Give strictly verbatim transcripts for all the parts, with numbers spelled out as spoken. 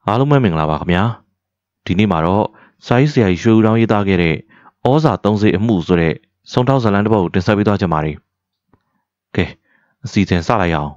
အားလုံးပဲမင်္ဂလာပါခင်ဗျာဒီနေ့မှာတော့စာရေးဆရာကြီးရွှေဦးတောင်းရေးသားခဲ့တဲ့ဩဇာသုံးစိတ်အမှုဆိုတဲ့ဆုံးထောက်ဇာတ်လမ်းတစ်ပုဒ်ကိုတင်ဆက်ပေးသွားကြပါမယ်ကဲအစီအစဉ်စလိုက်အောင်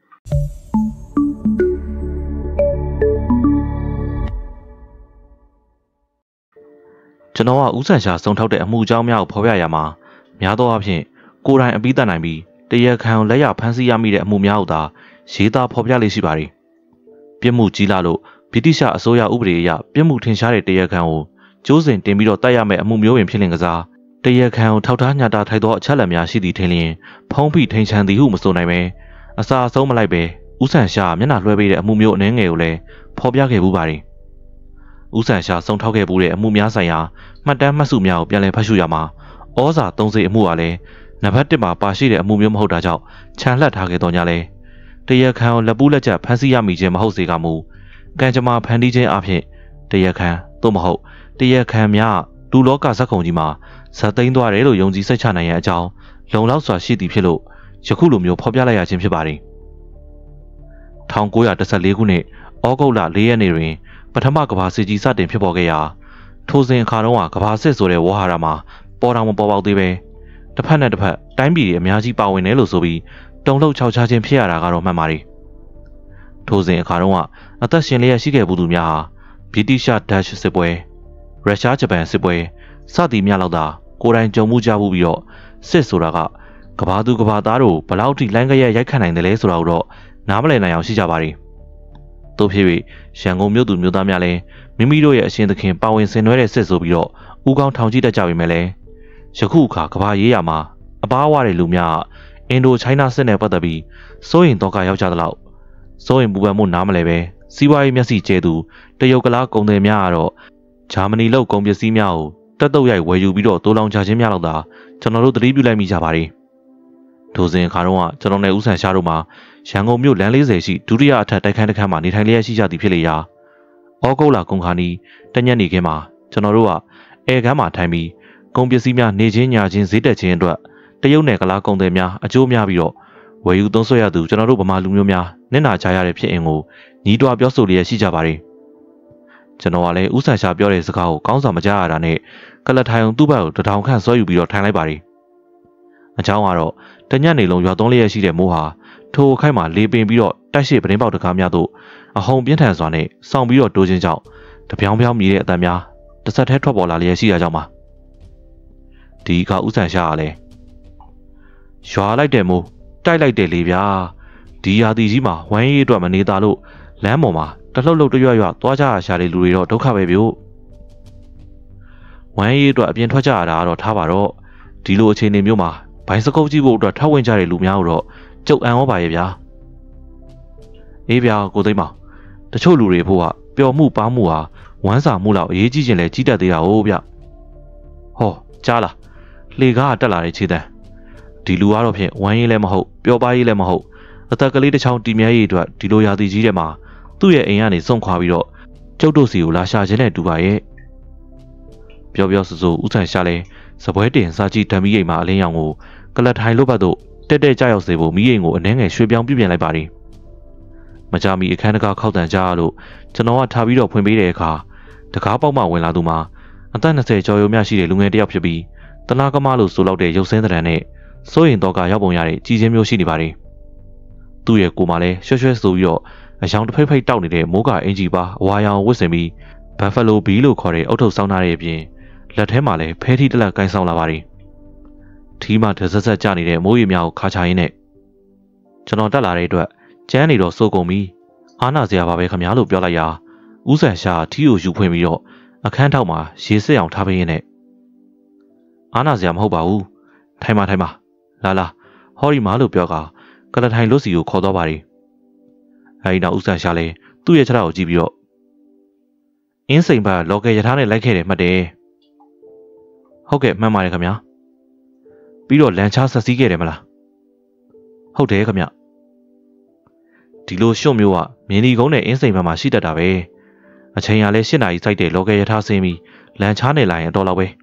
ကျွန်တော်ကဦးဆန်ရှာဆုံးထောက်တဲ့အမှုအကြောင်းများကိုဖော်ပြရမှာများသောအားဖြင့်ကိုယ်တိုင်အပိသက်နိုင်ပြီးတရားခံလက်ရဖမ်းဆီးရမိတဲ့အမှုများကိုသာရေးသားဖော်ပြလေးရှိပါတယ်ပြစ်မှုကြီးလာလို့ဗြိတိရှအစိုးရဥပဒေအရပြစ်မှုထင်ရှားတဲ့တရားခံကိုကျိုးစင်တင်ပြီးတော့တိုက်ရမယ့်အမှုမျိုးပင်ဖြစ်လင်ကစားတရားခံကိုထောက်ထားညှတာထိုက်သောအချက်အလက်များရှိသည့်ထင်လျင်ဖုံးဖိထိန်ချန်သည်ဟုမဆိုနိုင်ပဲအစာအဆုံးမလိုက်ပဲဦးဆန်ရှာမျက်နှာလွှဲပေးတဲ့အမှုမျိုးအနှဲငယ်ကိုလည်းဖော်ပြခဲ့ပူပါတယ်ဦးဆန်ရှာဆုံးထောက်ခဲ့ပူတဲ့အမှုများဆိုင်ရာမှတ်တမ်းမှတ်စုများကိုပြန်လည်ဖတ်ရှုရမှာဩဇာသုံးစိတ်အမှုကလည်းနံပါတ်တစ်မှာပါရှိတဲ့အမှုမျိုးမဟုတ်တာကြောင့်ခြံလှပ်ထားခဲ့တော့ညလဲတရားခံကိုလက်ပူးလက်ချက်ဖမ်းဆီးရမိခြင်းမဟုတ်စေကမူကံကြမ္မာဖန်တီးခြင်းအပြင်တရားခံသို့မဟုတ်တရားခံများလူလောကဇက်ခုံကြီးမှာဇက်သိမ်းသွားတယ်လို့ယုံကြည်စိတ်ချနိုင်ရန်အကြောင်းလုံလောက်စွာရှိသည်ဖြစ်လို့ယခုလိုမျိုးဖော်ပြလိုက်ရခြင်းဖြစ်ပါတယ်၁၉၁၄ခုနှစ်ဩဂုတ်လ၄ရက်နေ့တွင်ပထမကမ္ဘာစစ်ကြီးစတင်ဖြစ်ပေါ်ခဲ့ရာထိုစဉ်အခါတုန်းကကမ္ဘာစစ်ဆိုတဲ့ဝါဟာရမှာပေါ်တော်မပေါ်ပေါက်သေးပဲတစ်ဖက်နဲ့တစ်ဖက်တိုင်းပြည်တွေအများကြီးပါဝင်တယ်လို့ဆိုပြီးတုံ့လှုပ်ခြောက်ခြားခြင်းဖြစ်ရတာကတော့မှန်ပါတယ်ထိုစဉ်အခါတုန်းကအသက်ရှင်လျက်ရှိခဲ့ဘူးသူများဟာဗြိတိရှဒတ်စစ်ပွဲရုရှားဂျပန်စစ်ပွဲစသည်များလောက်သာကိုယ်တိုင်ကြုံမှုကြဘူးပြီးတော့စစ်ဆိုတာကကဘာသူကဘာသားတို့ဘလောက်ထိလိုင်းကြရက်ရိုက်ခတ်နိုင်တယ်လဲဆိုတာကိုတော့နားမလည်နိုင်အောင်ရှိကြပါတယ်။တို့ဖြစ်၍ရန်ကုန်မြို့သူမြို့သားများလည်းမိမိတို့ရဲ့အရှင်သခင်ပါဝင်ဆင်နွှဲတဲ့စစ်ဆိုပြီးတော့ဦးကောင်းထောင်ကြည့်တတ်ကြပေမဲ့လည်းယခုအခါကဘာရေးရမှာအပားဝတဲ့လူများအင်ဒိုချိုင်းနာစစ်နဲ့ပတ်သက်ပြီးစိုးရင်တော့ကရောက်ကြသလောက်စိုးရင်ပူပန်မှုနားမလဲပဲစီးပွားရေးမျက်စိကျဲသူတရုတ်ကလားကုန်သည်များကတော့ဂျာမနီလောက်ကုန်ပစ္စည်းများကိုတက်တုတ်ရိုက်ဝယ်ယူပြီးတော့တိုးလောင်ချခြင်းများလောက်သာကျွန်တော်တို့သတိပြုလိုက်မိကြပါတယ်ထိုစဉ်အခါတော့ကျွန်တော်နဲ့ဦးဆန်ရှားတို့မှာရန်ကုန်မြို့လမ်း၄၀ရှိဒုတိယအထက်တိုက်ခန်းတစ်ခန်းမှာနေထိုင်လျက်ရှိကြသည်ဖြစ်လေရာဩဂုတ်လကုန်ခါနီးတညက်နေခင်းမှာကျွန်တော်တို့ကအဲကမ်းမှာထိုင်ပြီးကုန်ပစ္စည်းများနေချင်းညာချင်းဈေးတက်ခြင်းအတွက်တရုတ်နယ်ကလားကုန်သည်များအကျိုးများပြီးတော့ဝယ်ယူသုံးစွဲရသူကျွန်တော်တို့ဗမာလူမျိုးများနစ်နာကြရတဲ့ဖြစ်အင်ကိုညီးတွားပြောဆိုလျက်ရှိကြပါတယ်ကျွန်တော်ကလည်းဦးဆန်ရှာပြောတဲ့စကားကိုကောင်းစွာမကြားရတာနဲ့ကလထိုင်အောင်သူ့ဘက်ကိုတထောင်ခန့်ဆွဲယူပြီးတော့ထိုင်လိုက်ပါတယ်အကြောင်းကတော့တညက်နေလုံးရွာသွန်းလျက်ရှိတဲ့မိုးဟာထိုအခိုက်မှာလေပင်ပြီးတော့တိုက်ရှိပတင်းပေါက်တကားများတို့အဟုန်ပြင်းထန်စွာနဲ့စောင့်ပြီးတော့တိုးခြင်းကြောင့်တပြောင်ပြောင်မြည်တဲ့အတန်များတစ်ဆက်တည်းထွက်ပေါ်လာလျက်ရှိတာကြောင့်ပါဒီကဦးဆန်ရှာကလည်းရွာလိုက်တယ်မို့တိုက်လိုက်တယ်လေဗျာဒီရာသီကြီးမှာဝမ်းရေးအတွက်မနေတာလို့လမ်းပေါ်မှာတလှုပ်လှုပ်တရွရွသွားကြရရှာတဲ့လူတွေတော့ဒုက္ခပဲဗျို့ဝမ်းရေးအတွက်အပြင်ထွက်ကြရတာတော့ထားပါတော့ဒီလိုအခြေအနေမျိုးမှာဘိုင်းစကုပ်ကြည့်ဖို့အတွက်ထောက်ဝင်ကြတဲ့လူများတော့ကြုတ်အံဩပါရဲ့ဗျာအေးဗျာကိုသိမ်းမောင်တချို့လူတွေဖို့ကပျော်မှုပါမှုဟာဝမ်းစာမှုလောက်အရေးကြီးခြင်းလဲကြီးတတ်သေးတာဟုတ်ဗျဟောကြားလားလေကားတက်လာတဲ့ခြေတန်းဒီလူကတော့ဖြင့်ဝမ်းရေးလည်းမဟုတ်ပျော်ပါရေးလည်းမဟုတ်အသက်ကလေးတစ်ချောင်းတီမြဲရေးအတွက်ဒီလိုရာသီကြီးထဲမှာသူ့ရဲ့အိမ်ကနေဆုံးခွာပြီးတော့ကျုပ်တို့စီကိုလာရှာခြင်းနဲ့တူပါရဲ့ပြောပြောဆိုဆိုဦးဆန်ရှာလဲစပွဲတင်စာကြည့်ဓမ္မီအိမ်မှာအလင်းရောင်ကိုကလတ်ထိုင်လို့ဘတ်တို့တက်တက်ကြောက်စေဖို့မိအိမ်ကိုအနှဲငယ်ရွှေ့ပြောင်းပြပြင်လိုက်ပါသည်မကြမီအခန်းတကားခောက်တန်ကြလို့ကျွန်တော်ကထားပြီးတော့ဖွင့်ပေးတဲ့အခါတကားပေါက်မှဝင်လာသူမှာအသက်၂၀ကျော်ရုံမြရှိတဲ့လူငယ်တစ်ယောက်ဖြစ်ပြီးတနာကမလို့ဆိုလောက်တဲ့ရုပ်ဆင်းသဏ္ဍာန်နဲ့စိုးရင်တော့ကရောက်ပုံရတဲ့ကြီးချင်းမျိုးရှိနေပါတယ်သူ့ရဲ့ကိုယ်မှာလည်းရွှဲရွှဲဆိုပြီးတော့အယောင်တစ်ဖိတ်ဖိတ်တောက်နေတဲ့မိုးကအင်ဂျီပါအဝါရောင်ဝတ်ဆင်ပြီးဘတ်ဖလိုဘီလို့ခေါ်တဲ့အုတ်ထုပ်ဆောင်းထားတဲ့အပြင်လက်ထဲမှာလည်းဖဲထီတလက်ကင်ဆောင်လာပါတယ်ထီးမှတဆက်ဆက်ကျနေတဲ့မိုးရေများကိုခါချရင်းနဲ့ကျွန်တော်တက်လာတဲ့အတွက်ကျန်းနေတော့စိုးကုန်ပြီအားနာစရာပါပဲခမလို့ပြောလိုက်ရာဦးဆန်ရှာထီးကိုယူဖွင့်ပြီးတော့အခန်းထောက်မှာရေစစ်အောင်ထားပေးရင်းနဲ့အားနာစရာမဟုတ်ပါဘူးထိုင်ပါထိုင်ပါလာလာဟောဒီမာလို့ပြောကကလထိုင်လွတ်စီကိုခေါ်တော့ပါတယ်အဲဒီနောက်ဦးဆန်ရှာလဲသူ့ရဲ့ခြေထောက်ကိုကြည့်ပြီးတော့အင်းစိန်ဘက်လော်ကယ်ရထားနဲ့လိုက်ခဲ့တယ်မှတ်တယ်ဟုတ်ကဲ့မှန်ပါတယ်ခင်ဗျာပြီးတော့လန်ချားဆက်စည်းခဲ့တယ်မလားဟုတ်တယ်ခင်ဗျဒီလိုရှုံမျိုးကမြင်းဒီကုန်းနဲ့အင်းစိန်ဘက်မှာရှိတတ်တာပဲအချိန်ကလည်း၈နာရီစိုက်တဲ့လော်ကယ်ရထားဆင်းပြီးလန်ချားနဲ့လာရင်တော့လောက်ပဲ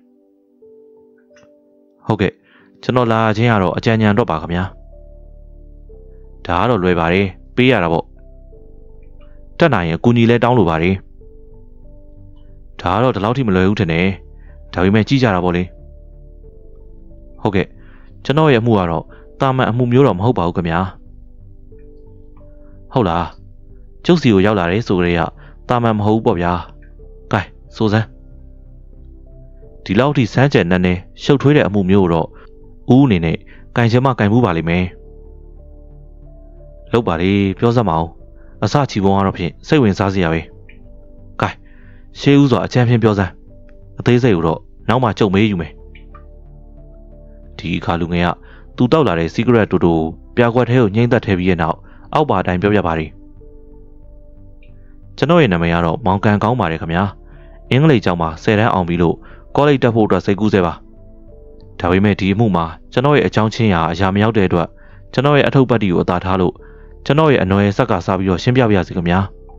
ဟုတ်ကဲ့ကျွန်တော်လာခြင်းကတော့အကြံဉာဏ်တော့ပါခင်ဗျာဒါကတော့လွယ်ပါတယ်ပေးရတာပေါ့တတက်နိုင်ရင်အကူအညီလဲတောင်းလိုပါတယ်ဒါကတော့ဒီလောက်ထိမလွယ်ဘူးထင်တယ်ဒါပေမဲ့ကြည့်ကြတာပေါ့လေဟုတ်ကဲ့ကျွန်တော်ရဲ့အမှုကတော့တာမန်အမှုမျိုးတော့မဟုတ်ပါဘူးခင်ဗျာဟုတ်လားကျုပ်စီကိုရောက်လာတယ်ဆိုကြတဲ့ကတာမန်မဟုတ်ဘူးပေါ့ဗျာကဲဆိုစမ်းဒီလောက်ထိစမ်းကြက်နဲ့နဲ့ရှုပ်ထွေးတဲ့အမှုမျိုးတော့ဦးအနေနဲ့ကင်ချင်မှကင်မှုပါလိမ့်မယ်လောက်ပါလေပြောစမ်းမအောင်အစချီပုံကတော့ဖြင့်စိတ်ဝင်စားစရာပဲကဲရှေးဦးစွာအချမ်းဖြင့်ပြောစမ်းအသေးစိတ်ကိုတော့နောက်မှကြုံမေးယူမယ်ဒီအခါလူငယ်ကသူတောက်လာတဲ့ secret တူတူပြာခွက်ထဲကိုငိမ့်သက်ထဲပြီးရဲ့နောက်အောက်ပါအတိုင်းပြောပြပါတယ်ကျွန်တော်ရဲ့နာမည်ကတော့မောင်ကန်ကောင်းပါတယ်ခင်ဗျာအင်္ဂလိပ်ကျောင်းမှာဆယ်တန်းအောင်ပြီးလို့ကောလိပ်တက်ဖို့အတွက်စိတ်ကူးစေပါဒါပေမဲ့ဒီအမှုမှာကျွန်တော်ရဲ့အကြောင်းချင်းရာအရာမရောက်တဲ့အတွက်ကျွန်တော်ရဲ့အထုပ်ပတ်တီကိုအသာထားလို့ကျွန်တော်ရဲ့အနော်ရဲ့ဆက်ကစားပြီးတော့ရှင်းပြပြရစီခင်ဗျာ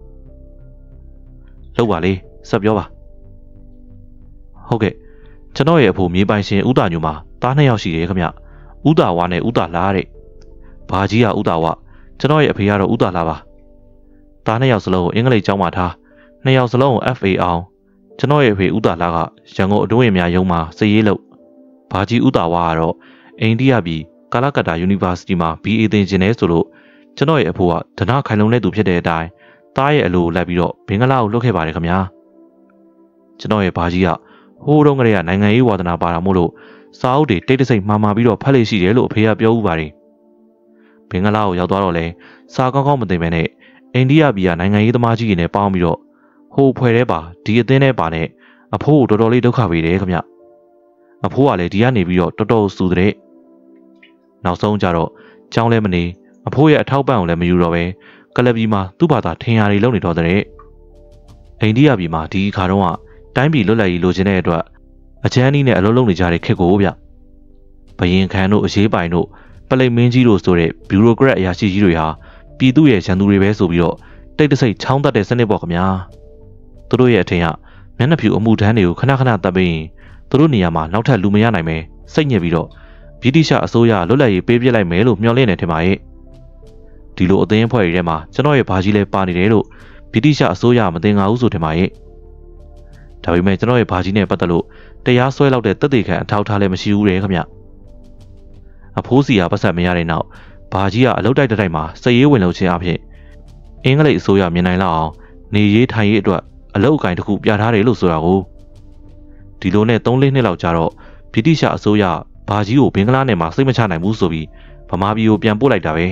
လောက်ပါလေဆက်ပြောပါဟုတ်ကဲ့ကျွန်တော်ရဲ့အဖိုးမြေပိုင်ရှင်ဦးတာညိုမှာတားနှစ်ယောက်ရှိတယ်ခင်ဗျဦးတာဝါနဲ့ဦးတာလားတဲ့ဘာကြီးကဦးတာဝကျွန်တော်ရဲ့အဖေကတော့ဦးတာလားပါတားနှစ်ယောက်စလုံးကိုအင်္ဂလိပ်ကျောင်းမှာထားနှစ်ယောက်စလုံးကို F A အောင်ကျွန်တော်ရဲ့အဖေဦးတာလားကရန်ကုန်အတွင်းဝင်များရုံးမှာစည်ရေးလုပ်ဘာကြီးဦးတာဝါကတော့အိန္ဒိယပြည်ကာလကတ္တာ University မှာ B A သင်ကျင်နေဆိုလို့ကျွန်တော်ရဲ့အဖိုးကဒနာခိုင်လုံတဲ့သူဖြစ်တဲ့အတိုင်းတားရဲ့အလိုလိုက်ပြီးတော့ဘင်္ဂလားကိုလွတ်ခဲ့ပါတယ်ခင်ဗျာကျွန်တော်ရဲ့ဘာကြီးကဟိုးတုန်းကတည်းကနိုင်ငံရေးဝါဒနာပါတာမို့လို့စာအုပ်တွေတိတ်တဆိတ်မှားမှာပြီးတော့ဖတ်လို့ရှိတယ်လို့အဖေကပြောဦးပါတယ်ဘင်္ဂလားကိုရောက်သွားတော့လဲစာကောင်းကောင်းမသိပဲနဲ့အိန္ဒိယပြည်ကနိုင်ငံရေးသမားကြီးတွေနဲ့ပေါင်းပြီးတော့ဟိုဖွဲ့တဲ့ပါဒီအသင်းနဲ့ပါနဲ့အဖိုးကိုတော်တော်လေးဒုက္ခပေးတယ်ခင်ဗျအဖိုးကလည်းဒီကနေပြီးတော့တော်တော်စူတဲ့နောက်ဆုံးကြတော့ကြောင်းလဲမနေအဖိုးရဲ့အထောက်ပံ့ကိုလည်းမယူတော့ပဲကလပ်ပြည်မှာသူ့ဘာသာထင်ရတွေလုပ်နေတော့တဲ့အိန္ဒိယပြည်မှာဒီခါတော့ကတိုင်းပြည်လွတ်လပ်ရေးလိုချင်တဲ့အတွက်အချမ်းနီးနဲ့အလုံးလုံးနေကြတဲ့ခက်ကိုဗျဘယင်ခန်တို့အရေးပိုင်တို့ပလိမင်းကြီးတို့ဆိုတဲ့ဘီရိုကရက်အရာရှိကြီးတွေဟာပြည်သူရဲ့ရန်သူတွေပဲဆိုပြီးတော့တိတ်တဆိတ်ချောင်းတက်တဲ့စနစ်ပေါ့ခင်ဗျာသူတို့ရဲ့အထင်ကမျက်နှာဖြူအမှုထမ်းတွေကိုခဏခဏတပ်ပြီးသူတို့နေရာမှာနောက်ထပ်လူမရနိုင်ပဲစိတ်ညစ်ပြီးတော့ဗြိတိရှအစိုးရလွတ်လပ်ရေးပေးပြလိုက်မယ်လို့မျှော်လင့်နေထင်ပါရဲ့ဒီလိုအသင်းအဖွဲ့တွေထဲမှာကျွန်တော်ရဲ့ဘာကြီးလဲပါနေတယ်လို့ဗြိတိရှအစိုးရမသိငါဘူးဆိုထင်ပါရဲ့ဒါပေမဲ့ကျွန်တော်ရဲ့ဘာကြီးနဲ့ပတ်သက်လို့တရားစွဲလောက်တဲ့တက်တေခံအထောက်ထားလည်းမရှိဘူးလေခင်ဗျအဖိုးစီကပတ်ဆက်မရတဲ့နောက်ဘာကြီးကအလုတ်တိုက်တိုက်မှာစည်ရေးဝင်လို့ခြင်းအဖြစ်အင်္ဂလိပ်အစိုးရမြင်နိုင်လောက်အောင်နေရေးထိုင်ရေးအတွက်အလုတ်အကင်တစ်ခုပြထားတယ်လို့ဆိုတာကိုဒီလိုနဲ့သုံးလေးနှစ်လောက်ကြာတော့ဗြိတိရှအစိုးရဘာကြီးကိုဘင်္ဂလားနယ်မှာစိတ်မချနိုင်ဘူးဆိုပြီးဗမာပြည်ကိုပြန်ပို့လိုက်တာပဲ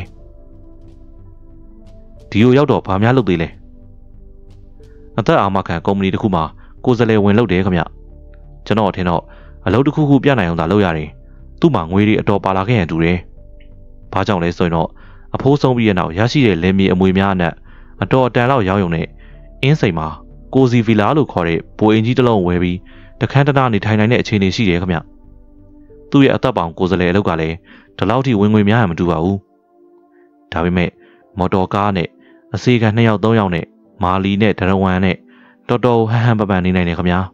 ဒီကိုရောက်တော့ဘာများလုပ်သေးလဲအသက်အာမခံကုမ္ပဏီတစ်ခုမှာကိုယ်စားလှယ်ဝင်လုပ်တယ်ခင်ဗျကျွန်တော်အထင်တော့အလုပ်တစ်ခုခုပြနိုင်အောင်သာလုပ်ရတယ်သူ့မှာငွေတွေအတော်ပါလာခဲ့ရတူတယ်ဘာကြောင့်လဲဆိုရင်တော့အဖိုးဆုံးပြီးရနောက်ရရှိတဲ့လယ်မြေအမွေများနဲ့အတော်အတန်လောက်ရောင်းရုံနဲ့အင်းစိန်မှာကိုစီဗီလာလို့ခေါ်တဲ့ဘိုးအင်ကြီးတစ်လုံးဝယ်ပြီးတခန်းတနာနေထိုင်နိုင်တဲ့အခြေအနေရှိတယ်ခင်ဗျသူ့ရဲ့အသက်ပေါင်ကိုယ်စားလှယ်အလုပ်ကလည်းဒီလောက်ထိဝင်ငွေများရမတူပါဘူးဒါပေမဲ့မော်တော်ကားနဲ့အစီခံနှစ်ယောက်သုံးယောက်နဲ့မာလီနဲ့ဒရဝမ်နဲ့တော်တော်ဟန်ဟန်ပပန်နေနိုင်တယ်ခင်ဗျာ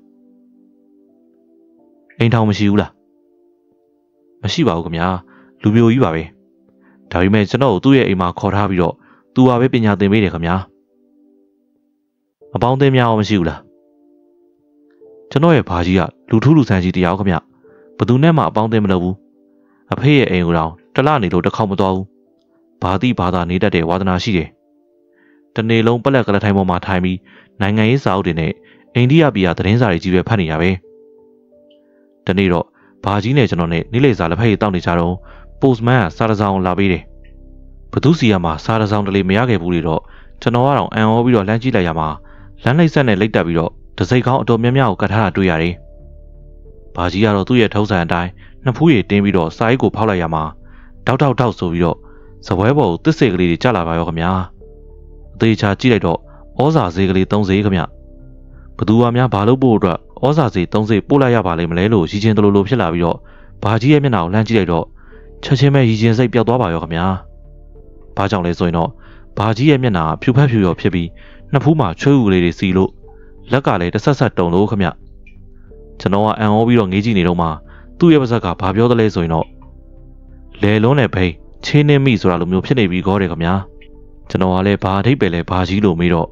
အိမ်ထောင်မရှိဘူးလားမရှိပါဘူးခင်ဗျာလူမျိုးကြီးပါပဲဒါပေမဲ့ကျွန်တော်တို့သူ့ရဲ့အိမ်မှာခေါ်ထားပြီးတော့သူဟာပဲပညာသင်ပေးတယ်ခင်ဗျာအပေါင်းအသင်းများရောမရှိဘူးလားကျွန်တော်ရဲ့ဘာကြီးကလူထူးလူဆန်းကြီးတရားခင်ဗျဘသူနဲ့မှအပေါင်းအသင်းမလုပ်ဘူးအဖေရဲ့အိမ်ကိုတော့တလနေလို့တစ်ခေါက်မသွားဘူးဘာတိဘာသာနေတတ်တဲ့ဝါသနာရှိတယ်တနေ့လုံးပလက်ကလထိုင်ပေါ်မှာထိုင်ပြီးနိုင်ငံရေးစာအုပ်တွေနဲ့အိန္ဒိယပြည်ကသတင်းစာတွေကြီးပဲဖတ်နေရပဲဒီနေ့တော့ဘာကြီးနဲ့ကျွန်တော်နဲ့နေ့လေစာလက်ဖက်ရည်တောက်နေကြတော့ postman ကစာတစောင်လာပေးတယ်ဘသူစီကမှစာတစောင်တလေမရခဲ့ဘူးလေတော့ကျွန်တော်ကတော့အံ့ဩပြီးတော့လမ်းကြည့်လိုက်ရမှာလမ်းလိုက်ဆက်နဲ့လိတ်တက်ပြီးတော့တစိမ့်ကောင်းအတော်များများကိုကတ်ထားတာတွေ့ရတယ်ဘာကြီးကတော့သူ့ရဲ့ထုံးစံအတိုင်းနှစ်ဖူးရည်တင်းပြီးတော့စာအိတ်ကိုဖောက်လိုက်ရမှာတောက်တောက်တောက်ဆိုပြီးတော့စပွဲပေါ်ကိုတစ်စိတ်ကလေးတွေကျလာပါရောခင်ဗျာအသေးချာကြည့်လိုက်တော့ဩဇာဈေးကလေးသုံးဈေးခင်ဗျဘသူကများဘာလို့ပို့အတွက်ဩဇာဈေးသုံးဈေးပို့လိုက်ရပါလိမ့်မလဲလို့ရည်ချင်းတလူလိုဖြစ်လာပြီးတော့ဘာကြီးရဲ့မျက်နှာကိုလှမ်းကြည့်လိုက်တော့ချက်ချင်းပဲရည်ချင်းစိတ်ပျောက်သွားပါရောခင်ဗျာဘာကြောင့်လဲဆိုရင်တော့ဘာကြီးရဲ့မျက်နှာဖြူဖက်ဖြူရောဖြစ်ပြီးနှစ်ဖူးမှာချွေးဥကလေးတွေစီလို့လက်ကလည်းတစ်ဆက်ဆက်တုံလို့ခင်ဗျကျွန်တော်ကအံ့ဩပြီးတော့ငေးကြည့်နေတော့မှသူ့ရဲ့ပါးစပ်ကဘာပြောသလဲဆိုရင်တော့လေလုံးနဲ့ဘိန်းချင်းနေမိဆိုတာလိုမျိုးဖြစ်နေပြီးခေါ်တယ်ခင်ဗျာကျွန်တော်ကလည်းဘာအထိပ်ပဲလဲဘာကြီးလို့မေးတော့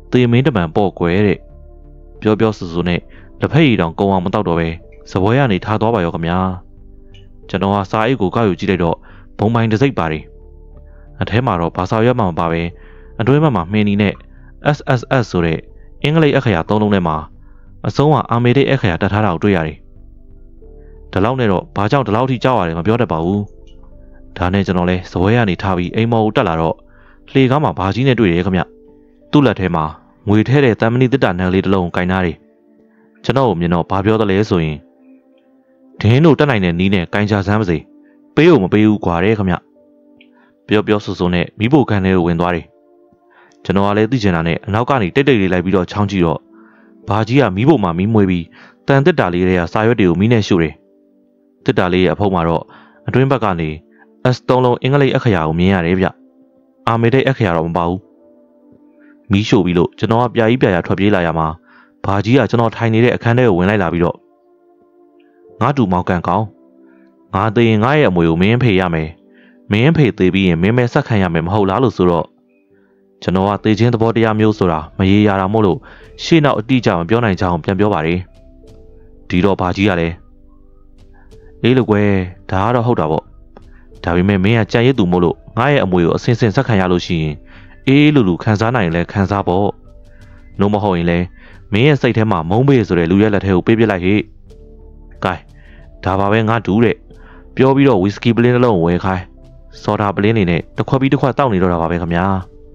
သေမင်းတမန်ပေါ့ကွယ်တဲ့ပြောပြောဆူဆူနဲ့တစ်ဖက်ရီတောင်ကုံအောင်မတောက်တော့ပဲစပွဲကနေထားသွားပါရောခင်ဗျာကျွန်တော်ဟာစာအိတ်ကိုကောက်ယူကြည့်လိုက်တော့ဘုံမိုင်းတစ်စိတ်ပါတယ်အထဲမှာတော့ဘာသာရွက်မှမပါပဲအတွင်းဘက်မှာမှင်းနီနဲ့ S S S ဆိုတဲ့အင်္ဂလိပ်အခရာသုံးလုံးထဲမှာအဆုံးကအာမေဒိတ်အခရာတက်ထားတာကိုတွေ့ရတယ်ဒီလောက်နဲ့တော့ဘာကြောင့်ဒီလောက်ထိကြောက်ရတယ်မပြောတတ်ပါဘူးဒါနဲ့ကျွန်တော်လဲစပွဲကနေထားပြီးအိမ်မော်ကိုတက်လာတော့လှေကားမှာဘာကြီးနဲ့တွေ့တယ်ခင်ဗျသူ့လက်ထဲမှာငွေထဲတဲ့တမ်မဏိတစ်တာနန်းလေးတစ်လုံးကိုင်ထားတယ်ကျွန်တော်ကိုမြင်တော့ဘာပြောသလဲဆိုရင်ဒင်းတို့တက်နိုင်တဲ့နီးနဲ့ကိုင်ချစမ်းပါစေပေးဖို့မပေးဘူးကွာတဲ့ခင်ဗျပြောပြောဆိုဆိုနဲ့မိဖို့ခန်းထဲကိုဝင်သွားတယ်ကျွန်တော်ကလည်းသိချင်တာနဲ့အနောက်ကနေတိတ်တိတ်လေးလိုက်ပြီးတော့ချောင်းကြည့်တော့ဘာကြီးကမိဖို့မှမီးမွေးပြီးတန်တစ်တာလေးတွေကစာရွက်တွေကိုမီးနဲ့ရှို့တယ်တစ်တာလေးရဲ့အဖုံးမှာတော့အတွင်းဘက်ကနေ S သုံးလုံးအင်္ဂလိပ်အခရာကိုမြင်ရတယ်ဗျအာမေဒိတ်အခရာတော့မပါဘူးမီးရှို့ပြီးလို့ကျွန်တော်ကပြာကြီးပြာရထွက်ပြေးလာရမှာဘာကြီးကကျွန်တော်ထိုင်နေတဲ့အခန်းထဲကိုဝင်လိုက်လာပြီးတော့ငါတူမောက်ကန်ကောင်းငါသေးရင်ငါရဲ့အမွေကိုမင်းဖေရမယ်မင်းဖေသေးပြီးရင်မင်းမဲဆက်ခံရမယ်မဟုတ်လားလို့ဆိုတော့ကျွန်တော်ကသေခြင်းသဘောတရားမျိုးဆိုတာမရေရာတာမို့လို့ရှေ့နောက်အတိအကျမပြောနိုင်ကြအောင်ပြန်ပြောပါတယ်ဒီတော့ဘာကြီးကလည်းအေးလို့ကွယ်ဒါကတော့ဟုတ်တာပေါ့ဒါပေမဲ့မင်းကကြံရည်သူမို့လို့ငါရဲ့အမွေကိုအစင်စင်ဆက်ခံရလို့ရှိရင်အေးလူလူခံစားနိုင်ရင်လည်းခံစားပေါ့နှုံးမဟုတ်ရင်လည်းမင်းရဲ့စိတ်ထဲမှာမုန်းပေးဆိုတဲ့လူရဲ့လက်ထဲကိုပေးပစ်လိုက်ဟေ့ကဲဒါပါပဲငါတူးတဲ့ပြောပြီးတော့ဝီစကီပလင်းတစ်လုံးဝယ်ခိုင်းစော်ဒါပလင်းနေနဲ့တစ်ခွက်ပြီးတစ်ခွက်တောက်နေတော့တာပါပဲခင်ဗျာ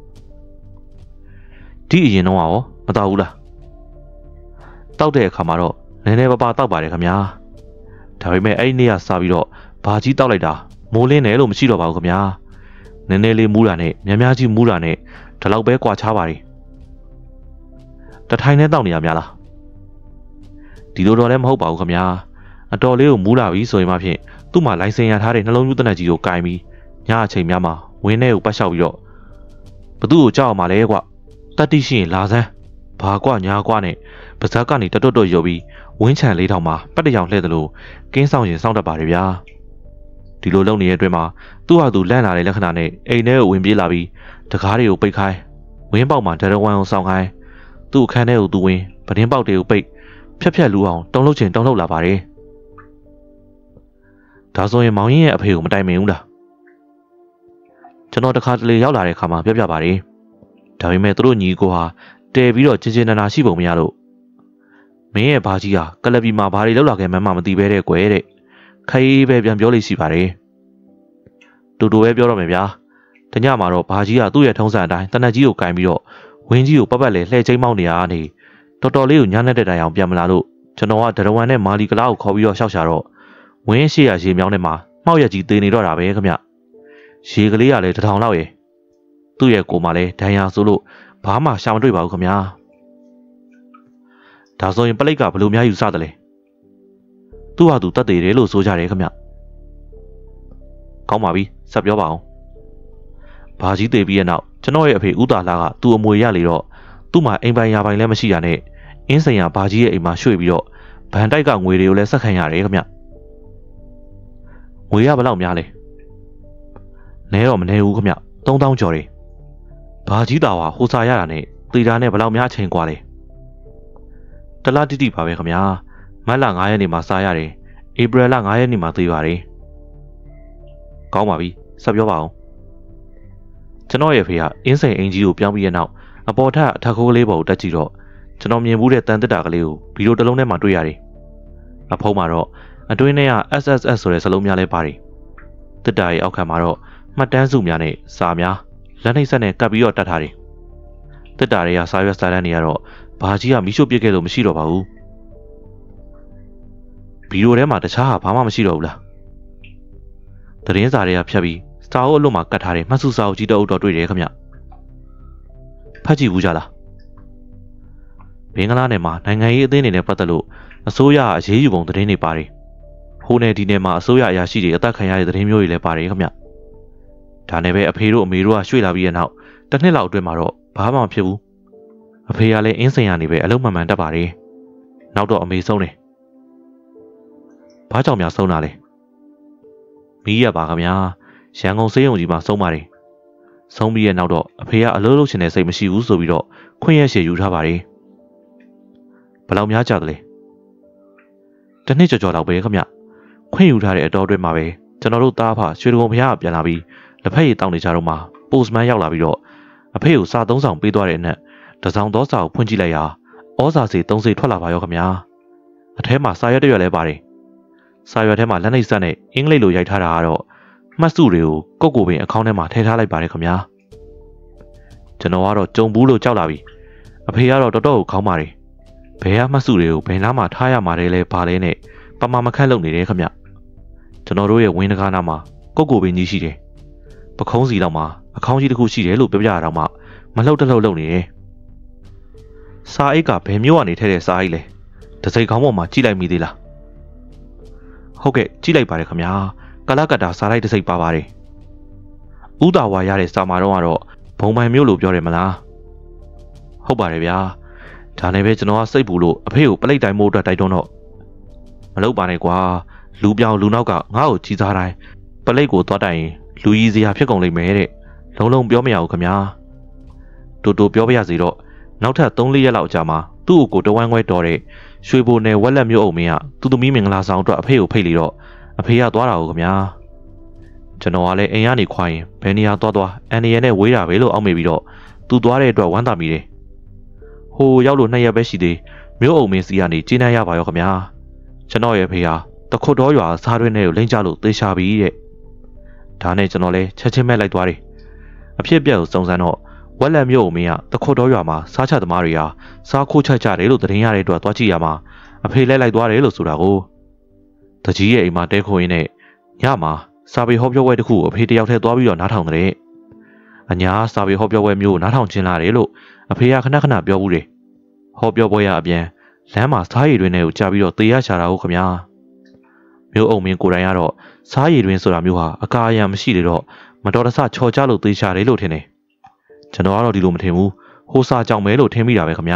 ဒီအရင်တော့ရောမတောက်ဘူးလားတောက်တဲ့အခါမှာတော့နည်းနည်းပါးပါးတောက်ပါတယ်ခင်ဗျာဒါပေမဲ့အဲ့ဒီနေ့ကစပြီးတော့ဘာကြီးတောက်လိုက်တာမိုးလင်းတယ်လို့မရှိတော့ပါဘူးခင်ဗျာနည်းနည်းလေးမူးတာနဲ့များများကြီးမူးတာနဲ့ဒီလောက်ပဲကွာခြားပါတယ်တထိုင်နဲ့တောက်နေရများလားဒီလိုတော့လည်းမဟုတ်ပါဘူးခင်ဗျာအတော်လေးကိုမူးလာပြီဆိုရင်မှဖြင့်သူ့မှာလိုင်စင်ရထားတဲ့နှလုံးသွင်းတဲ့ကြီးကိုကင်ပြီးညအချိန်များမှာဝင်းထဲကိုပတ်လျှောက်ပြီးတော့ဘသူ့ကိုကြောက်အောင်မလဲကွတတ်တိရှိရင်လာစမ်းဘာကွညာကွနဲ့ပါဇက်ကနေတတွတ်တွတ်ရုပ်ပြီးဝင်းချံလေးထောင်မှာပတ်တရောင်လှည့်သလိုကင်းဆောင်ရင်စောင့်တတ်ပါတယ်ဗျာဒီလိုလုပ်နေတဲ့အတွင်းမှာသူ့ဟာသူလန့်လာတဲ့လက္ခဏာနဲ့အိမ်ထဲကိုဝင်ပြေးလာပြီးတကားတွေကိုပိတ်ခိုင်းဝင်းပေါက်မှာဒရဝမ်ကိုစောင့်ခိုင်းသူ့အခန်းထဲကိုသူဝင်ပတင်းပေါက်တွေကိုပိတ်ဖြက်ဖြက်လူအောင်တုံလှုပ်ချင်တုံလှုပ်လာပါတယ်ဒါဆိုရင်မောင်ရင်ရဲ့အဖေကိုမတိုင်မင်ဘူးလားကျွန်တော်တခါတလေရောက်လာတဲ့အခါမှာပြောပြပါတယ်ဒါပေမဲ့သူတို့ညီကိုဟာတဲပြီးတော့ချင်းချင်းနာနာရှိပုံမရလို့မင်းရဲ့ဘာကြီးဟာကလပီမှာဘာတွေလောက်လာခဲ့မှန်းမသိပဲတဲ့ကွယ်တဲ့ခရီးပဲပြန်ပြောလို့ရှိပါတယ်တူတူပဲပြောတော့မယ်ဗျာတညမှာတော့ဘာကြီးကသူ့ရဲ့ထုံးစံအတိုင်းတနက်ကြီးကိုကင်ပြီးတော့ဝင်းကြီးကိုပတ်ပတ်လဲလှည့်ချင်းမောင်းနေရတာနေတော်တော်လေးကိုညံ့တဲ့တိုင်အောင်ပြန်မလာလို့ကျွန်တော်ကဒရဝမ်နဲ့မာလီကလာကိုခေါ်ပြီးတော့ရှောက်ရှာတော့ဝင်းရှိရရေမြောင်းထဲမှာမှောက်ရက်ကြီးသေးနေတော့တာပဲခင်ဗျရေကလေးကလည်းတထောင်လောက်ရယ်သူ့ရဲ့ကိုယ်မှလည်းဒဏ်ရာဆိုလို့ဘာမှရှာမတွေ့ပါဘူးခင်ဗျာဒါဆိုရင်ပလိတ်ကဘလို့များယူဆတယ်လဲသူ့ဟာသူတတ်သေးတယ်လို့ဆိုကြတယ်ခင်ဗျကောင်းပါပြီဆက်ပြောပါအောင်ဘာကြီးသေးပြီးရဲ့နောက်ကျွန်တော်ရဲ့အဖေဦးတာလာကသူ့အမွေရလေတော့သူ့မှာအိမ်ပိုင်ရာပိုင်လည်းမရှိရနဲ့အင်းစိန်ရဘာကြီးရဲ့အိမ်မှာရွှေ့ပြီးတော့ဗန်တိုက်ကငွေတွေကိုလည်းဆက်ခံရတယ်ခင်ဗျငွေရဘယ်လောက်များလဲနဲတော့မနေဘူးခင်ဗျသုံးသောင်းကျော်တယ်ဘာကြီးတာဟာဟိုစာရတာနဲ့တေတာနဲ့ဘယ်လောက်များချိန်กว่าလဲတလားတိတိပါပဲခင်ဗျာမတ်လငါးရက်နေ့မှာစားရတယ်ဧပြီလငါးရက်နေ့မှာသေပါတယ်ကောင်းပါပြီဆက်ပြောပါအောင်ကျွန်တော်ရဲ့ဖေကအင်းစိန်အင်ကြီးကိုပြောင်းပြီးတဲ့နောက်အပေါ်ထပ်အထက်ခိုးလေးပေါ်ကိုတက်ကြည့်တော့ကျွန်တော်မြင်မှုတဲ့တန်တစ်တာကလေးကိုဗီဒီယိုတစ်လုံးထဲမှာတွေ့ရတယ်အဖုံးမှာတော့အတွင်းထဲက S S S ဆိုတဲ့စလုံးများလဲပါတယ်တစ်တာရဲ့အောက်ခံမှာတော့မှတ်တမ်းစုများနဲ့စာများလက်နှိပ်ဆက်နဲ့ကပ်ပြီးတော့တက်ထားတယ်တစ်တာတွေကစာရွက်စာတမ်းတွေကတော့ဘာကြီးကမီးရှို့ပစ်ခဲ့လို့မရှိတော့ပါဘူးဗီဒီယိုထဲမှာတခြားဟာဘာမှမရှိတော့ဘူးလားသတင်းစာတွေကဖြတ်ပြီးစတာအုပ်အလုံးမှာကတ်ထားတဲ့မှတ်စုစာအုပ်ကြီးတအုပ်တော့တွေ့တယ်ခင်ဗျဖတ်ကြည့်ဘူးကြလားဘင်္ဂလားနယ်မှာနိုင်ငံရေးအသင်းတွေနဲ့ပတ်သက်လို့အစိုးရအရေးယူပုံသတင်းတွေပါတယ်ဟိုနယ်ဒီနယ်မှာအစိုးရအရာရှိတွေအသက်ခံရတဲ့သတင်းမျိုးတွေလည်းပါတယ်ခင်ဗျဒါနဲ့ပဲအဖေတို့အမေတို့ကရွှေ့လာပြီးတဲ့နောက်တစ်နှစ်လောက်အတွင်းမှာတော့ဘာမှမဖြစ်ဘူးအဖေကလည်းအင်းစိန်ရနေပဲအလုံးမှန်မှန်တက်ပါတယ်နောက်တော့အမေဆုံးတယ်ဘာကြောင့်များဆုံးတာလဲမီးရပါခင်ဗျာရန်ကုန်စေးရုံကြီးမှာဆုံးပါတယ်ဆုံးပြီးရဲ့နောက်တော့အဖေကအလုပ်လုပ်ချင်တဲ့စိတ်မရှိဘူးဆိုပြီးတော့ခွင့်ရရှည်ယူထားပါတယ်ဘယ်လောက်များကြသလဲတစ်နှစ်ကျော်ကျော်လောက်ပဲခင်ဗျခွင့်ယူထားတဲ့အတော်အတွင်းမှာပဲကျွန်တော်တို့သားအဖရွှေတကုံဖះကပြန်လာပြီးလက်ဖက်ရည်တောင်းနေကြတော့မှပို့စမန်ရောက်လာပြီးတော့အဖေကိုစာသုံးဆောင်ပေးသွားတဲ့အနက်တစောင်းသောစာကိုဖွင့်ကြည့်လိုက်ရာဩဇာစီသုံးစိထွက်လာပါရောခင်ဗျာအထဲမှာစာရွက်တရွက်လဲပါတယ်စာရွက်ထဲမှာလက်နှိပ်စက်နဲ့အင်္ဂလိပ်လိုရိုက်ထားတာကတော့မှတ်စုတွေကိုကုတ်ကိုပင်အကောင့်ထဲမှာထည့်ထားလိုက်ပါတယ်ခင်ဗျာကျွန်တော်ကတော့ကြုံဘူးလို့ကြောက်လာပြီအဖေကတော့တော်တော်ကိုခေါင်းပါတယ်ဘယ်ကမှတ်စုတွေကိုဘယ်နားမှာထားရမှာလဲဘာလဲနဲ့ပမာမခန့်လုပ်နေတယ်ခင်ဗျကျွန်တော်တို့ရဲ့ဝင်းတကားနားမှာကုတ်ကိုပင်ကြီးရှိတယ်ပခုံးစီလောက်မှာအခေါင်းကြီးတစ်ခုရှိတယ်လို့ပြောပြရတော့မှမလှုပ်တလှုပ်လုပ်နေတယ်စာအိတ်ကဘယ်မျိုးကနေထည့်တဲ့စာအိတ်လဲတစိမ့်ခေါင်းပေါ်မှာကြည့်လိုက်မိသေးလားဟုတ်ကဲ့ကြည့်လိုက်ပါတယ်ခင်ဗျာကလကတာစာလိုက်တစိမ့်ပါပါတယ်ဥတာဝါရတဲ့စာမာတော့ကတော့ဘုံပိုင်မျိုးလို့ပြောတယ်မလားဟုတ်ပါတယ်ဗျာဒါနဲ့ပဲကျွန်တော်ကစိတ်ပူလို့အဖေကိုပလိတ်တိုင်းမိုးအတွက်တိုက်တွန်းတော့မလုပ်ပါနဲ့ကွာလူပြောင်လူနောက်ကငါ့ကိုကြီးစားတိုင်းပလိတ်ကိုသွားတိုင်ရင်လူကြီးစရာဖြစ်ကုန်လိမ့်မယ်တဲ့လုံးလုံးပြောမရဘူးခင်ဗျာတူတူပြောပြရစီတော့နောက်ထပ်သုံးလေးရက်လောက်ကြာမှသူ့ကိုတဝမ်းခွဲတော်တဲ့ရွှေဘိုနယ်ဝက်လက်မျိုးအုံမင်းကသူ့သမီးမင်္ဂလာဆောင်အတွက်အဖေကိုဖိတ်လေတော့အဖေကသွားတာကိုခင်ဗျာကျွန်တော်ကလည်းအိမ်ကနေခွာရင်ဘယ်နေရာသွားသွားအန်ဒီရနဲ့ဝေးတာပဲလို့အောက်မေ့ပြီးတော့သူသွားတဲ့အတွက်ဝမ်းသာမိတယ်ဟိုရောက်လို့နှစ်ရက်ပဲရှိသေးမျိုးအုံမင်းစီကနေကျင်းနှံ့ရပါရောခင်ဗျာကျွန်တော်ရဲ့ဖေဟာတခုတ်တော်ရွာစားတွင်းထဲကိုလိမ့်ကြလို့သေချာပြီတဲ့ဒါနဲ့ကျွန်တော်လည်းချက်ချင်းမဲ့လိုက်သွားတယ်အဖြစ်အပျက်ကိုစုံစမ်းတော့ဝက်လက်မျိုးအုံမင်းကတခုတ်တော်ရွာမှာစားချသမားတွေဟာစားခိုးချက်ကြတယ်လို့သတင်းရတဲ့အတွက်သွားကြည့်ရမှာအဖေလဲလိုက်သွားတယ်လို့ဆိုတာကိုတကြီးရဲ့အိမ်မှာတဲခိုးရင်းနဲ့ညမှာစာပေဟောပြောပွဲတစ်ခုကိုအဖေတယောက်တည်းသွားပြီးတော့နားထောင်တဲ့အညာစာပေဟောပြောပွဲမျိုးကိုနားထောင်ခြင်းလာတယ်လို့အဖေကခဏခဏပြောဘူးတယ်ဟောပြောပွဲရအပြန်လမ်းမှာစားရည်တွင်တွေကိုကြာပြီးတော့တေးရချတာဟုတ်ခမညာမျိုးအုံမင်းကိုယ်တိုင်ကတော့စားရည်တွင်ဆိုတာမျိုးဟာအကာအယံမရှိလေတော့မတော်တဆချော်ကြလို့တေးချတယ်လို့ထင်တယ်ကျွန်တော်ကတော့ဒီလိုမထင်ဘူးဟိုစာကြောင်မဲလို့ထင်မိတာပဲခမညာ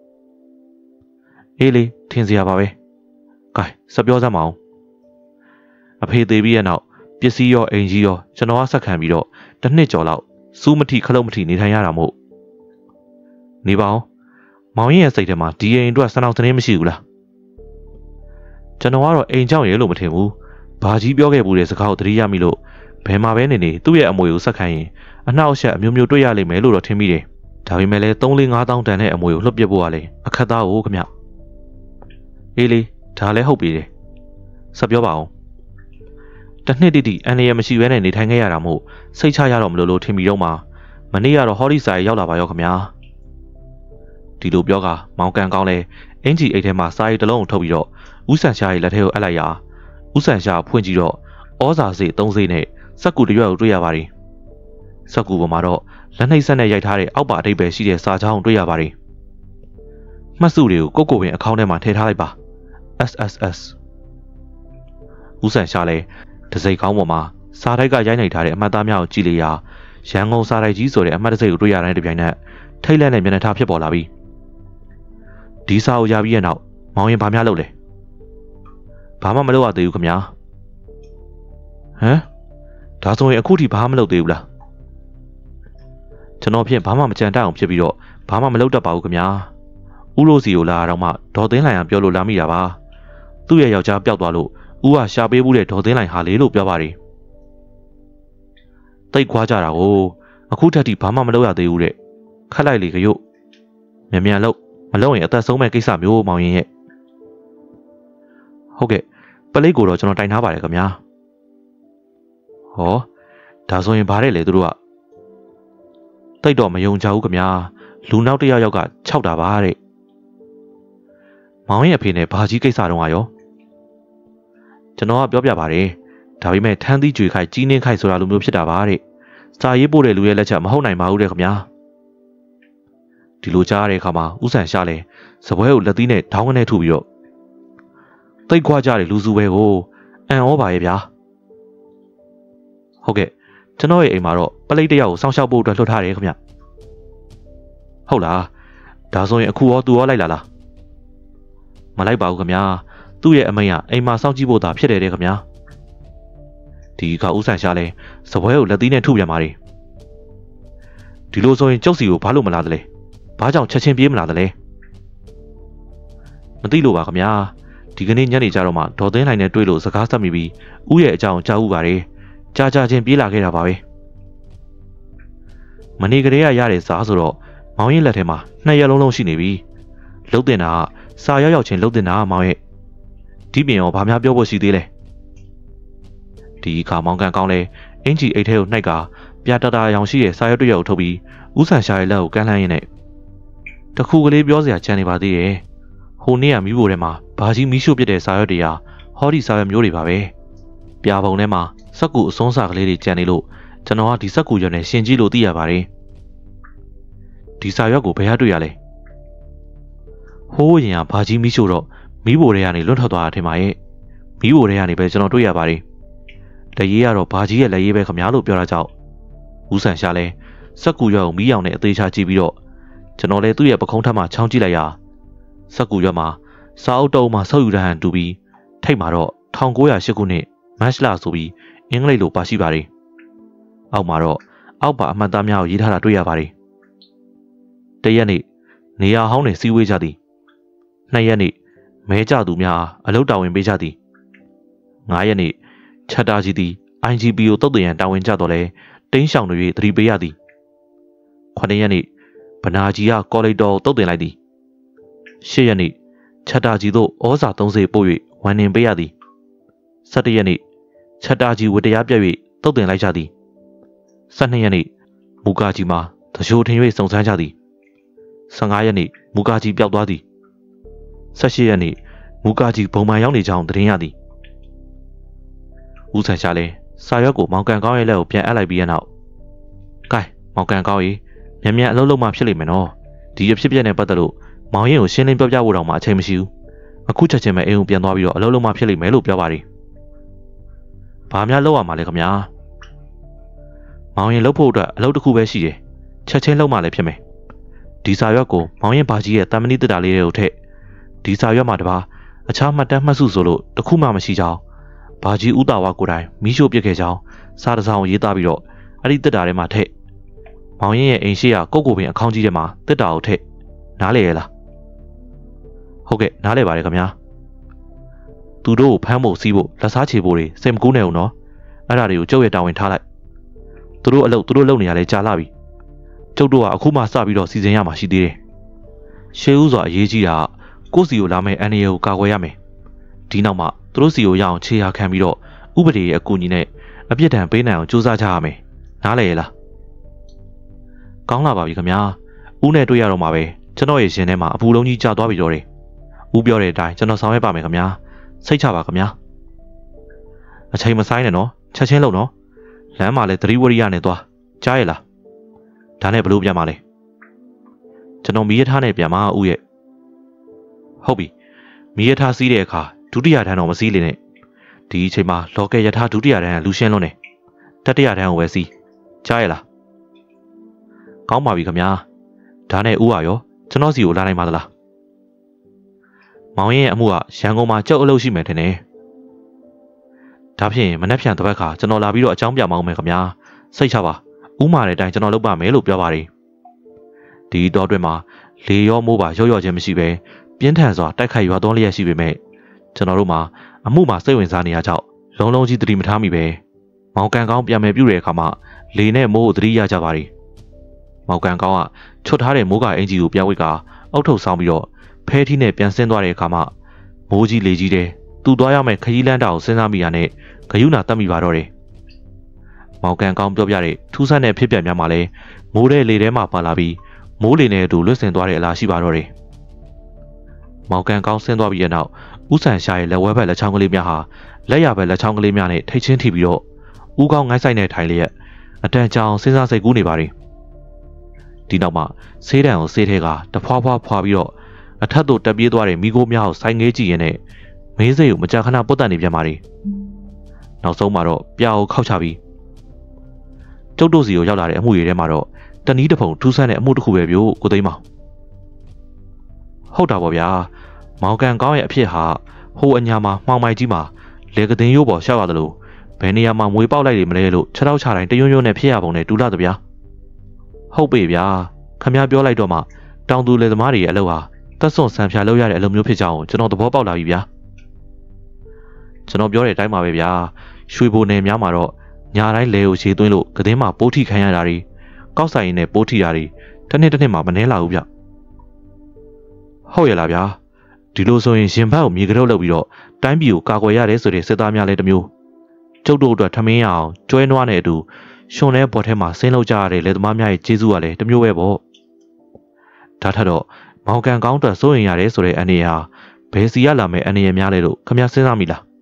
အေးလေထင်စရာပါပဲကဲစပြောစမ်းမအောင်အဖေသေးပြီးရဲ့နောက်ပစ္စည်းရောအိမ်ကြီးရောကျွန်တော်ကဆက်ခံပြီးတော့တစ်နှစ်ကျော်လောက်စူးမထီခလုတ်မထီနေထိုင်ရတာမို့နေပါအောင်မောင်ရင်ရဲ့စိတ်ထဲမှာဒီအိမ်အတွက်စံအောင်သတင်းမရှိဘူးလားကျွန်တော်ကတော့အိမ်ကြောင့်ရဲလို့မထင်ဘူးဘာကြီးပြောခဲ့ဘူးတဲ့စကားကိုသတိရမိလို့ဘယ်မှာပဲနေနေသူ့ရဲ့အမွေကိုဆက်ခံရင်အနှောက်အယှက်အမျိုးမျိုးတွေ့ရလိမ့်မယ်လို့တော့ထင်မိတယ်ဒါပေမဲ့လည်းသုံးလေးငါးတောင်းတန်တဲ့အမွေကိုလွှတ်ပစ်ဖို့ကလည်းအခက်သားကိုခမညာအေးလေဒါလည်းဟုတ်ပြီတယ်ဆက်ပြောပါအောင်တစ်နှစ်တိတိအန်ရမရှိဘဲနဲ့နေထိုင်ခဲ့ရတာမို့စိတ်ချရတော့မလို့လို့ထင်ပြီးတော့မှမနေ့ကတော့ဟော်ဒီဆိုင်ရောက်လာပါရောခမညာဒီလိုပြောကမောင်ကန်ကောင်းလဲအင်ဂျီအိတ်ထဲမှာစာရီတစ်လုံးကိုထုတ်ပြီးတော့ဦးဆန်ရှာရဲ့လက်ထဲကိုအပ်လိုက်ရာဦးဆန်ရှာဖွင့်ကြည့်တော့ဩဇာစေသုံးစိနဲ့စက်ကူတစ်ရွက်ကိုတွေ့ရပါတယ်စက်ကူပေါ်မှာတော့လက်နှိပ်ဆက်နဲ့ရိုက်ထားတဲ့အောက်ပါအဓိပ္ပာယ်ရှိတဲ့စာချောင်းကိုတွေ့ရပါတယ်မှတ်စုတွေကိုကိုကိုပင်အကောင့်ထဲမှာထည့်ထားလိုက်ပါ S S S ဦးဆန်ရှာလဲတစိမ့်ကောင်းပေါ်မှာစာတိုက်ကရိုက်နှိပ်ထားတဲ့အမှတ်သားများကိုကြည့်လိုက်ရာရန်ကုန်စာတိုက်ကြီးဆိုတဲ့အမှတ်တစိမ့်ကိုတွေ့ရတဲ့တပြိုင်နက်ထိတ်လန့်တဲ့မျက်နှာထားဖြစ်ပေါ်လာပြီးဒီစာကိုရပြီးရဲ့နောက်မောင်ရင်ဘာများလုပ်လဲဘာမှမလုပ်ရသေးဘူးခင်ဗျာဟမ်ဒါဆိုရင်အခုထိဘာမှမလုပ်သေးဘူးလားကျွန်တော်ဖြင့်ဘာမှမကြံတတ်အောင်ဖြစ်ပြီးတော့ဘာမှမလုပ်တတ်ပါဘူးခင်ဗျာဦးရိုးစီကိုလာတော့မှဒေါ်သိန်းလိုင်ကပြောလို့လာမိတာပါသူ့ရဲ့ယောက်ျားပျောက်သွားလို့ဦးကရှာပေးဘူးတဲ့ဒေါ်သိန်းလိုင်ဟာလေလို့ပြောပါတယ်တိတ်ခွာကြတာကိုအခုထက်ထိဘာမှမလုပ်ရသေးဘူးတဲ့ခက်လိုက်လေခရုမြန်မြန်လုပ်မလုပ်ရင်အသက်ဆုံးမဲ့ကိစ္စမျိုးမောင်ရင်ရဲ့ဟုတ်ကဲ့ပလိတ်ကိုတော့ကျွန်တော်တိုင်ထားပါတယ်ခင်ဗျာဟောဒါဆိုရင်ဗါတဲ့လေသူတို့ကတိတ်တော့မယုံကြဘူးခင်ဗျာလူနောက်တစ်ယောက်ယောက်ကခြောက်တာပါတဲ့မောင်ရဲ့အဖေနဲ့ဘာကြီးကိစ္စတုန်းကရောကျွန်တော်ကပြောပြပါတယ်ဒါပေမဲ့ထန်းသီးကြွေခိုက်ကြီးနှင်းခိုက်ဆိုတာလိုမျိုးဖြစ်တာပါတဲ့စာရေးပို့တဲ့လူရဲ့လက်ချက်မဟုတ်နိုင်ပါဘူးတဲ့ခင်ဗျာဒီလိုကြားရတဲ့အခါမှာဦးဆန်ရှာလဲစပွဲကိုလက်သီးနဲ့ထောင်းကနေထုပြီးတော့တိတ်ခွာကြတဲ့လူစုပဲကိုအံ့ဩပါရဲ့ဗျာဟုတ်ကဲ့ကျွန်တော်ရဲ့အိမ်မှာတော့ပလိတ်တယောက်ကိုစောင့်ရှောက်ဖို့အတွက်လွှတ်ထားတယ်ခင်ဗျဟုတ်လားဒါဆိုရင်အခုရောသူရောလိုက်လာလားမလိုက်ပါဘူးခင်ဗျာသူ့ရဲ့အမိန့်ကအိမ်မှာစောင့်ကြည့်ဖို့သာဖြစ်တယ်တဲ့ခင်ဗျာဒီကဦးဆန်ရှာလဲစပွဲကိုလက်သီးနဲ့ထုပြန်ပါတယ်ဒီလိုဆိုရင်ကျုပ်စီကိုဘာလို့မလာသလဲဘာကြောင့်ချက်ချင်းပြေးမလာသလဲမသိလို့ပါခင်ဗျာဒီကနေ့ညနေကျတော့မှဒေါ်သိန်းနိုင်နဲ့တွေ့လို့စကားဆက်မိပြီးဦးရဲ့အကြောင်းကြားဥပါတယ်ကြားကြားချင်းပြေးလာခဲ့တာပါပဲမနေ့ကလေးကရတဲ့စားဆိုတော့မောင်ရင်လက်ထဲမှာနှစ်ရက်လုံးလုံးရှိနေပြီလှုပ်တင်တာကစာရောက်ရောက်ချင်းလှုပ်တင်တာမောင်ရဲ့ဒီပြင်ရောဘာများပြောဖို့ရှိသေးလဲဒီခါမောင်ကန်ကောင်းလဲအင်ကြီးအိတ်ထဲကိုနှိုက်ကပြာတတာရောင်ရှိတဲ့စာရွက်တစ်ရွက်ကိုထုတ်ပြီးဦးဆန်ရှာရဲ့လက်ကိုကမ်းလှမ်းရင်းနဲ့တခုကလေးပြောစရာချန်နေပါသေးရဲ့ဟိုနေ့ကမိဖို့ထဲမှာဘာကြီးမီးရှို့ပစ်တဲ့စာရွက်တွေဟာဟောဒီစာရွက်မျိုးတွေပါပဲပြာပုံထဲမှာစက်ကူအစွန်းစာကလေးတွေကျန်နေလို့ကျွန်တော်ကဒီစက်ကူရွက်နဲ့ရှင်ကြည့်လို့သိရပါတယ်ဒီစာရွက်ကိုဘယ်ဟာတွေ့ရလဲဟိုးရင်ကဘာကြီးမီးရှို့တော့မီးဖို့ထဲကနေလွတ်ထွက်သွားတာထင်ပါရဲ့မီးဖို့ထဲကနေပဲကျွန်တော်တွေ့ရပါတယ်လက်ရေးကတော့ဘာကြီးရဲ့လက်ရေးပဲခမလို့ပြောတာကြောင့်ဦးဆန်ရှာလဲစက်ကူရွက်ကိုမီးရောင်နဲ့အသေးချကြည့်ပြီးတော့ကျွန်တော်လည်းသူ့ရဲ့ပခုံးထပ်မှာချောင်းကြည့်လိုက်ရစက်ကူရွက်မှာစာအုပ်တုံးမှာဆုပ်ယူတဲ့ဟန်တူပြီးထိတ်မှာတော့၁၉၀၈ခုနှစ်မတ်လဆိုပြီးအင်္ဂလိပ်လိုပါရှိပါတယ်အောက်မှာတော့အောက်ပါအမှတ်သားများကိုရေးထားတာတွေ့ရပါတယ်တရက်နေ့နေရာဟောင်းနဲ့စီးဝေးကြသည်နှစ်ရက်နေ့မဲကြသူများအလုပ်တာဝန်ပေးကြသည်ငါးရက်နေ့ချက်တာကြီးသည် အိုင် ဂျီ ပီ ကိုတုတ်တရန်တာဝန်ကြတော့လဲတင်းရှောင်တွေသတိပေးရသည်ခုနှစ်ရက်နေ့ဗနာကြီးကကော်လိတော်ကိုတုတ်တင်လိုက်သည်ရှစ်ရက်နေ့ချက်တာကြီးတို့ဩဇာသုံးစေပို့၍ဝန်နှင်ပေးရသည်ဆယ့်တစ်ရက်နေ့ချက်တာကြီးဝတရားပြတ်၍တုတ်တင်လိုက်ကြသည်ဆယ့်နှစ်ရက်နေ့မူကာကြီးမှာတရှိုးထင်၍စုံစမ်းကြသည်ဆယ့်ငါးရက်နေ့မူကာကြီးပျောက်သွားသည်ဆယ့်ရှစ်ရက်နေ့မူကာကြီးဘုံမှန်ရောက်နေကြောင်းသတင်းရသည်ဦးဆန်ရှာလဲစာရွက်ကိုမောင်ကန်ကောင်းရဲ့လက်ကိုပြန်အပ်လိုက်ပြီးတဲ့နောက်ကဲမောင်ကန်ကောင်းကြီးမြန်မြန်အလုပ်လုပ်မှဖြစ်လိမ့်မယ်နော်ဒီအဖြစ်ပြက်နဲ့ပတ်သက်လို့မောင်ရင်ကိုရှင်းလင်းပြောပြဖို့တောင်မှအချိန်မရှိဘူးအခုချက်ချင်းပဲအိမ်ကိုပြန်သွားပြီးတော့အလုပ်လုပ်မှဖြစ်လိမ့်မယ်လို့ပြောပါတယ်ဘာများလုပ်ရမှာလဲခင်ဗျာမောင်ရင်လုပ်ဖို့အတွက်အလုပ်တစ်ခုပဲရှိတယ်ချက်ချင်းလုပ်မှလည်းဖြစ်မယ်ဒီစာရွက်ကိုမောင်ရင်ဘာကြီးရဲ့တမန်နီတက်တာလေးတွေကိုထည့်ဒီစာရွက်မှာတပါအခြားမှတ်တမ်းမှတ်စုဆိုလို့တခုမှမရှိကြောင်းဘာကြီးဦးတာဝါကိုယ်တိုင်မီးရှို့ပစ်ခဲ့ကြောင်းစာတစ်စောင်ရေးသားပြီးတော့အဲ့ဒီတက်တာထဲမှာထည့်မောင်ရင်ရဲ့အိမ်ရှိရာကိုကိုပင်အခေါင်းကြီးထဲမှာတက်တာကိုထည့်နားလေရလားဟုတ်ကဲ့နားလေပါတယ်ခင်ဗျာသူတို့ကိုဖမ်းဖို့စီးဖို့လက်စားချေဖို့တွေစိတ်မကူးနဲ့ဦးနော်အဲ့ဒါတွေကိုကျုပ်ရဲ့တာဝန်ထားလိုက်သူတို့အလုပ်သူတို့လုပ်နေရလဲကြာလာပြီကျုပ်တို့ကအခုမှစပြီးတော့စီစဉ်ရမှာရှိသေးတယ်ရှေးဦးစွာအရေးကြီးတာကိုယ့်စီကိုလာမယ့်အန်ဒီကိုကာကွယ်ရမယ်ဒီနောက်မှသူတို့စီကိုရအောင်ခြေရာခံပြီးတော့ဥပဒေရဲ့အကူအညီနဲ့အပြစ်ဒဏ်ပေးနိုင်အောင်ကြိုးစားကြရမယ်နားလေရလားကောင်းလာပါပြီခင်ဗျာဦးနဲ့တွေ့ရတော့မှာပဲကျွန်တော်ရဲ့ရှင်ထဲမှာအပူလုံးကြီးကျသွားပြီတော့တယ်ဦးပြောတဲ့အတိုင်းကျွန်တော်ဆောင်ရွက်ပါမယ်ခင်ဗျာစိတ်ချပါခင်ဗျာအချိန်မဆိုင်နဲ့နော်ချက်ချင်းလုပ်နော်လမ်းမှာလည်းသတိဝရိယနဲ့သွားကြားရလားဒါနဲ့ဘလို့ပြန်ပါလဲကျွန်တော်မီးရထားနဲ့ပြန်มาဦးရဲ့ဟုတ်ပြီမီးရထားစီးတဲ့အခါဒုတိယတန်းတော့မစီးလေနဲ့ဒီအချိန်မှာလော်ကယ်ရထားဒုတိယတန်းကလူရှင်းလုံးနေတတိယတန်းကိုပဲစီးကြားရလားကောင်းပါပြီခင်ဗျာဒါနဲ့ဦးပါရောကျွန်တော်စီကိုလာနိုင်ပါသလားမောင်ရင်ရဲ့အမှုကရန်ကုန်မှာကြောက်အလုပ်ရှိမယ်ထင်တယ်ဒါဖြင့်မနှက်ဖြန်တစ်ပတ်ခါကျွန်တော်လာပြီးတော့အကြောင်းပြမအောင်မယ်ခင်ဗျာစိတ်ချပါဥမာတဲ့အတိုင်းကျွန်တော်လုပ်ပါမယ်လို့ပြောပါတယ်ဒီတော့အတွင်းမှာလေရောမိုးပါရော့ရော့ချင်းမရှိပဲပြင်းထန်စွာတိုက်ခိုက်ရွာသွန်းလျက်ရှိပေမဲ့ကျွန်တော်တို့မှာအမှုမှာစိတ်ဝင်စားနေရကြောင်းလုံးလုံးကြီးသတိမထားမိပဲမောင်ကန်ကောင်းပြန်မယ်ပြုတဲ့အခါမှာလေနဲ့မိုးကိုသတိရကြပါတယ်မောင်ကန်ကောင်းကချွတ်ထားတဲ့မိုးကအင်ဂျီကိုပြန်ဝိတ်ကအုတ်ထုတ်ဆောင်ပြီးတော့ဖဲထီးနဲ့ပြန်ဆင်းသွားတဲ့အခါမှာမိုးကြီးလေကြီးတဲ့သူ့သွားရမယ့်ခရီးလမ်းတာကိုစဉ်းစားမိရနဲ့ဂယုဏတတ်မိပါတော့တယ်မောင်ကန်ကောင်းပြောပြတဲ့ထူးဆန်းတဲ့ဖြစ်ပျက်များမှာလဲမိုးတဲ့လေထဲမှာပါလာပြီးမိုးလေနဲ့အတူလွတ်ဆင်သွားတဲ့အလားရှိပါတော့တယ်မောင်ကန်ကောင်းဆင်းသွားပြီးတဲ့နောက်ဦးဆန်ရှာရဲ့လက်ဝဲဘက်လက်ချောင်းကလေးများဟာလက်ရဘက်လက်ချောင်းကလေးများနဲ့ထိတ်ချင်းထိပြီးတော့ဦးကောင်းငိုင်းဆိုင်နဲ့ထိုင်လျက်အတန်ကြောင်စဉ်းစားစိတ်ကူးနေပါတယ်ဒီနောက်မှာဆေးတံကိုဆေးထဲကတဖွာဖွာဖွာပြီးတော့အထက်သို့တက်ပြေးသွားတဲ့မိခိုးများကိုဆိုင်ငေးကြည့်ရင်းနဲ့မေးစိတ်ကိုမကြာခဏပုတ်တက်နေပြန်ပါတယ်နောက်ဆုံးမှာတော့ပြာကိုခောက်ချပြီးကျုပ်တို့စီကိုရောက်လာတဲ့အမှုတွေထဲမှာတော့တနည်းတစ်ဖုံထူးဆန်းတဲ့အမှုတစ်ခုပဲပြို့ကိုသိမ်းမောင်ဟုတ်တာပေါ့ဗျာမောင်ကန်ကောင်းရဲ့အဖြစ်ဟာဟိုအညာမှာမှောင်မိုက်ကြီးမှာလေကတင်ရိုးပေါ်ရှောက်ရတယ်လို့ဘယ်နေရာမှာမွေးပေါက်လိုက်နေမလဲလို့ခြေထောက်ချတိုင်းတရွံ့ရွံ့နဲ့ဖြစ်ရပုံနဲ့တူလာတဗျာဟဟုတ်ပေဗျာခမပြောလိုက်တော့မှတောင်သူလယ်သမားတွေရဲ့အလုပ်ဟာတက်စွန်ဆန်ဖြာလုပ်ရတဲ့အလုပ်မျိုးဖြစ်ကြအောင်ကျွန်တော်သဘောပေါက်လာပြီဗျာကျွန်တော်ပြောတဲ့အတိုင်းပါပဲဗျာရွှေဘိုနယ်များမှာတော့ညာတိုင်းလဲကိုခြေသွင်းလို့ကတင်းမှာပိုးထိခံရတာတွေကောက်ဆိုင်ရင်နဲ့ပိုးထိတာတွေတစ်နှစ်တစ်နှစ်မှာမနှဲလာဘူးဗျဟုတ်ရလားဗျာဒီလိုဆိုရင်ရင်ဘတ်ကိုမြေကရုပ်လုပ်ပြီးတော့တိုင်းပြည်ကိုကာကွယ်ရတယ်ဆိုတဲ့စစ်သားများလည်းတစ်မျိုးကျုပ်တို့အတွက်ထမင်းရအောင်ကျွဲနွားနဲ့အတူရှင်တဲ့ဘော်ထဲမှာဆင်းလောက်ကြရတဲ့လက်သမားများရဲ့ကျေးဇူးကလည်းတစ်မျိုးပဲပေါ့ဒါထက်တော့မောင်ကန်ကောင်းအတွက်စိုးရင်ရတယ်ဆိုတဲ့အနေဟာဘယ်စီရလာမယ့်အနေရများလဲလို့ခမစဉ်းစားမိလား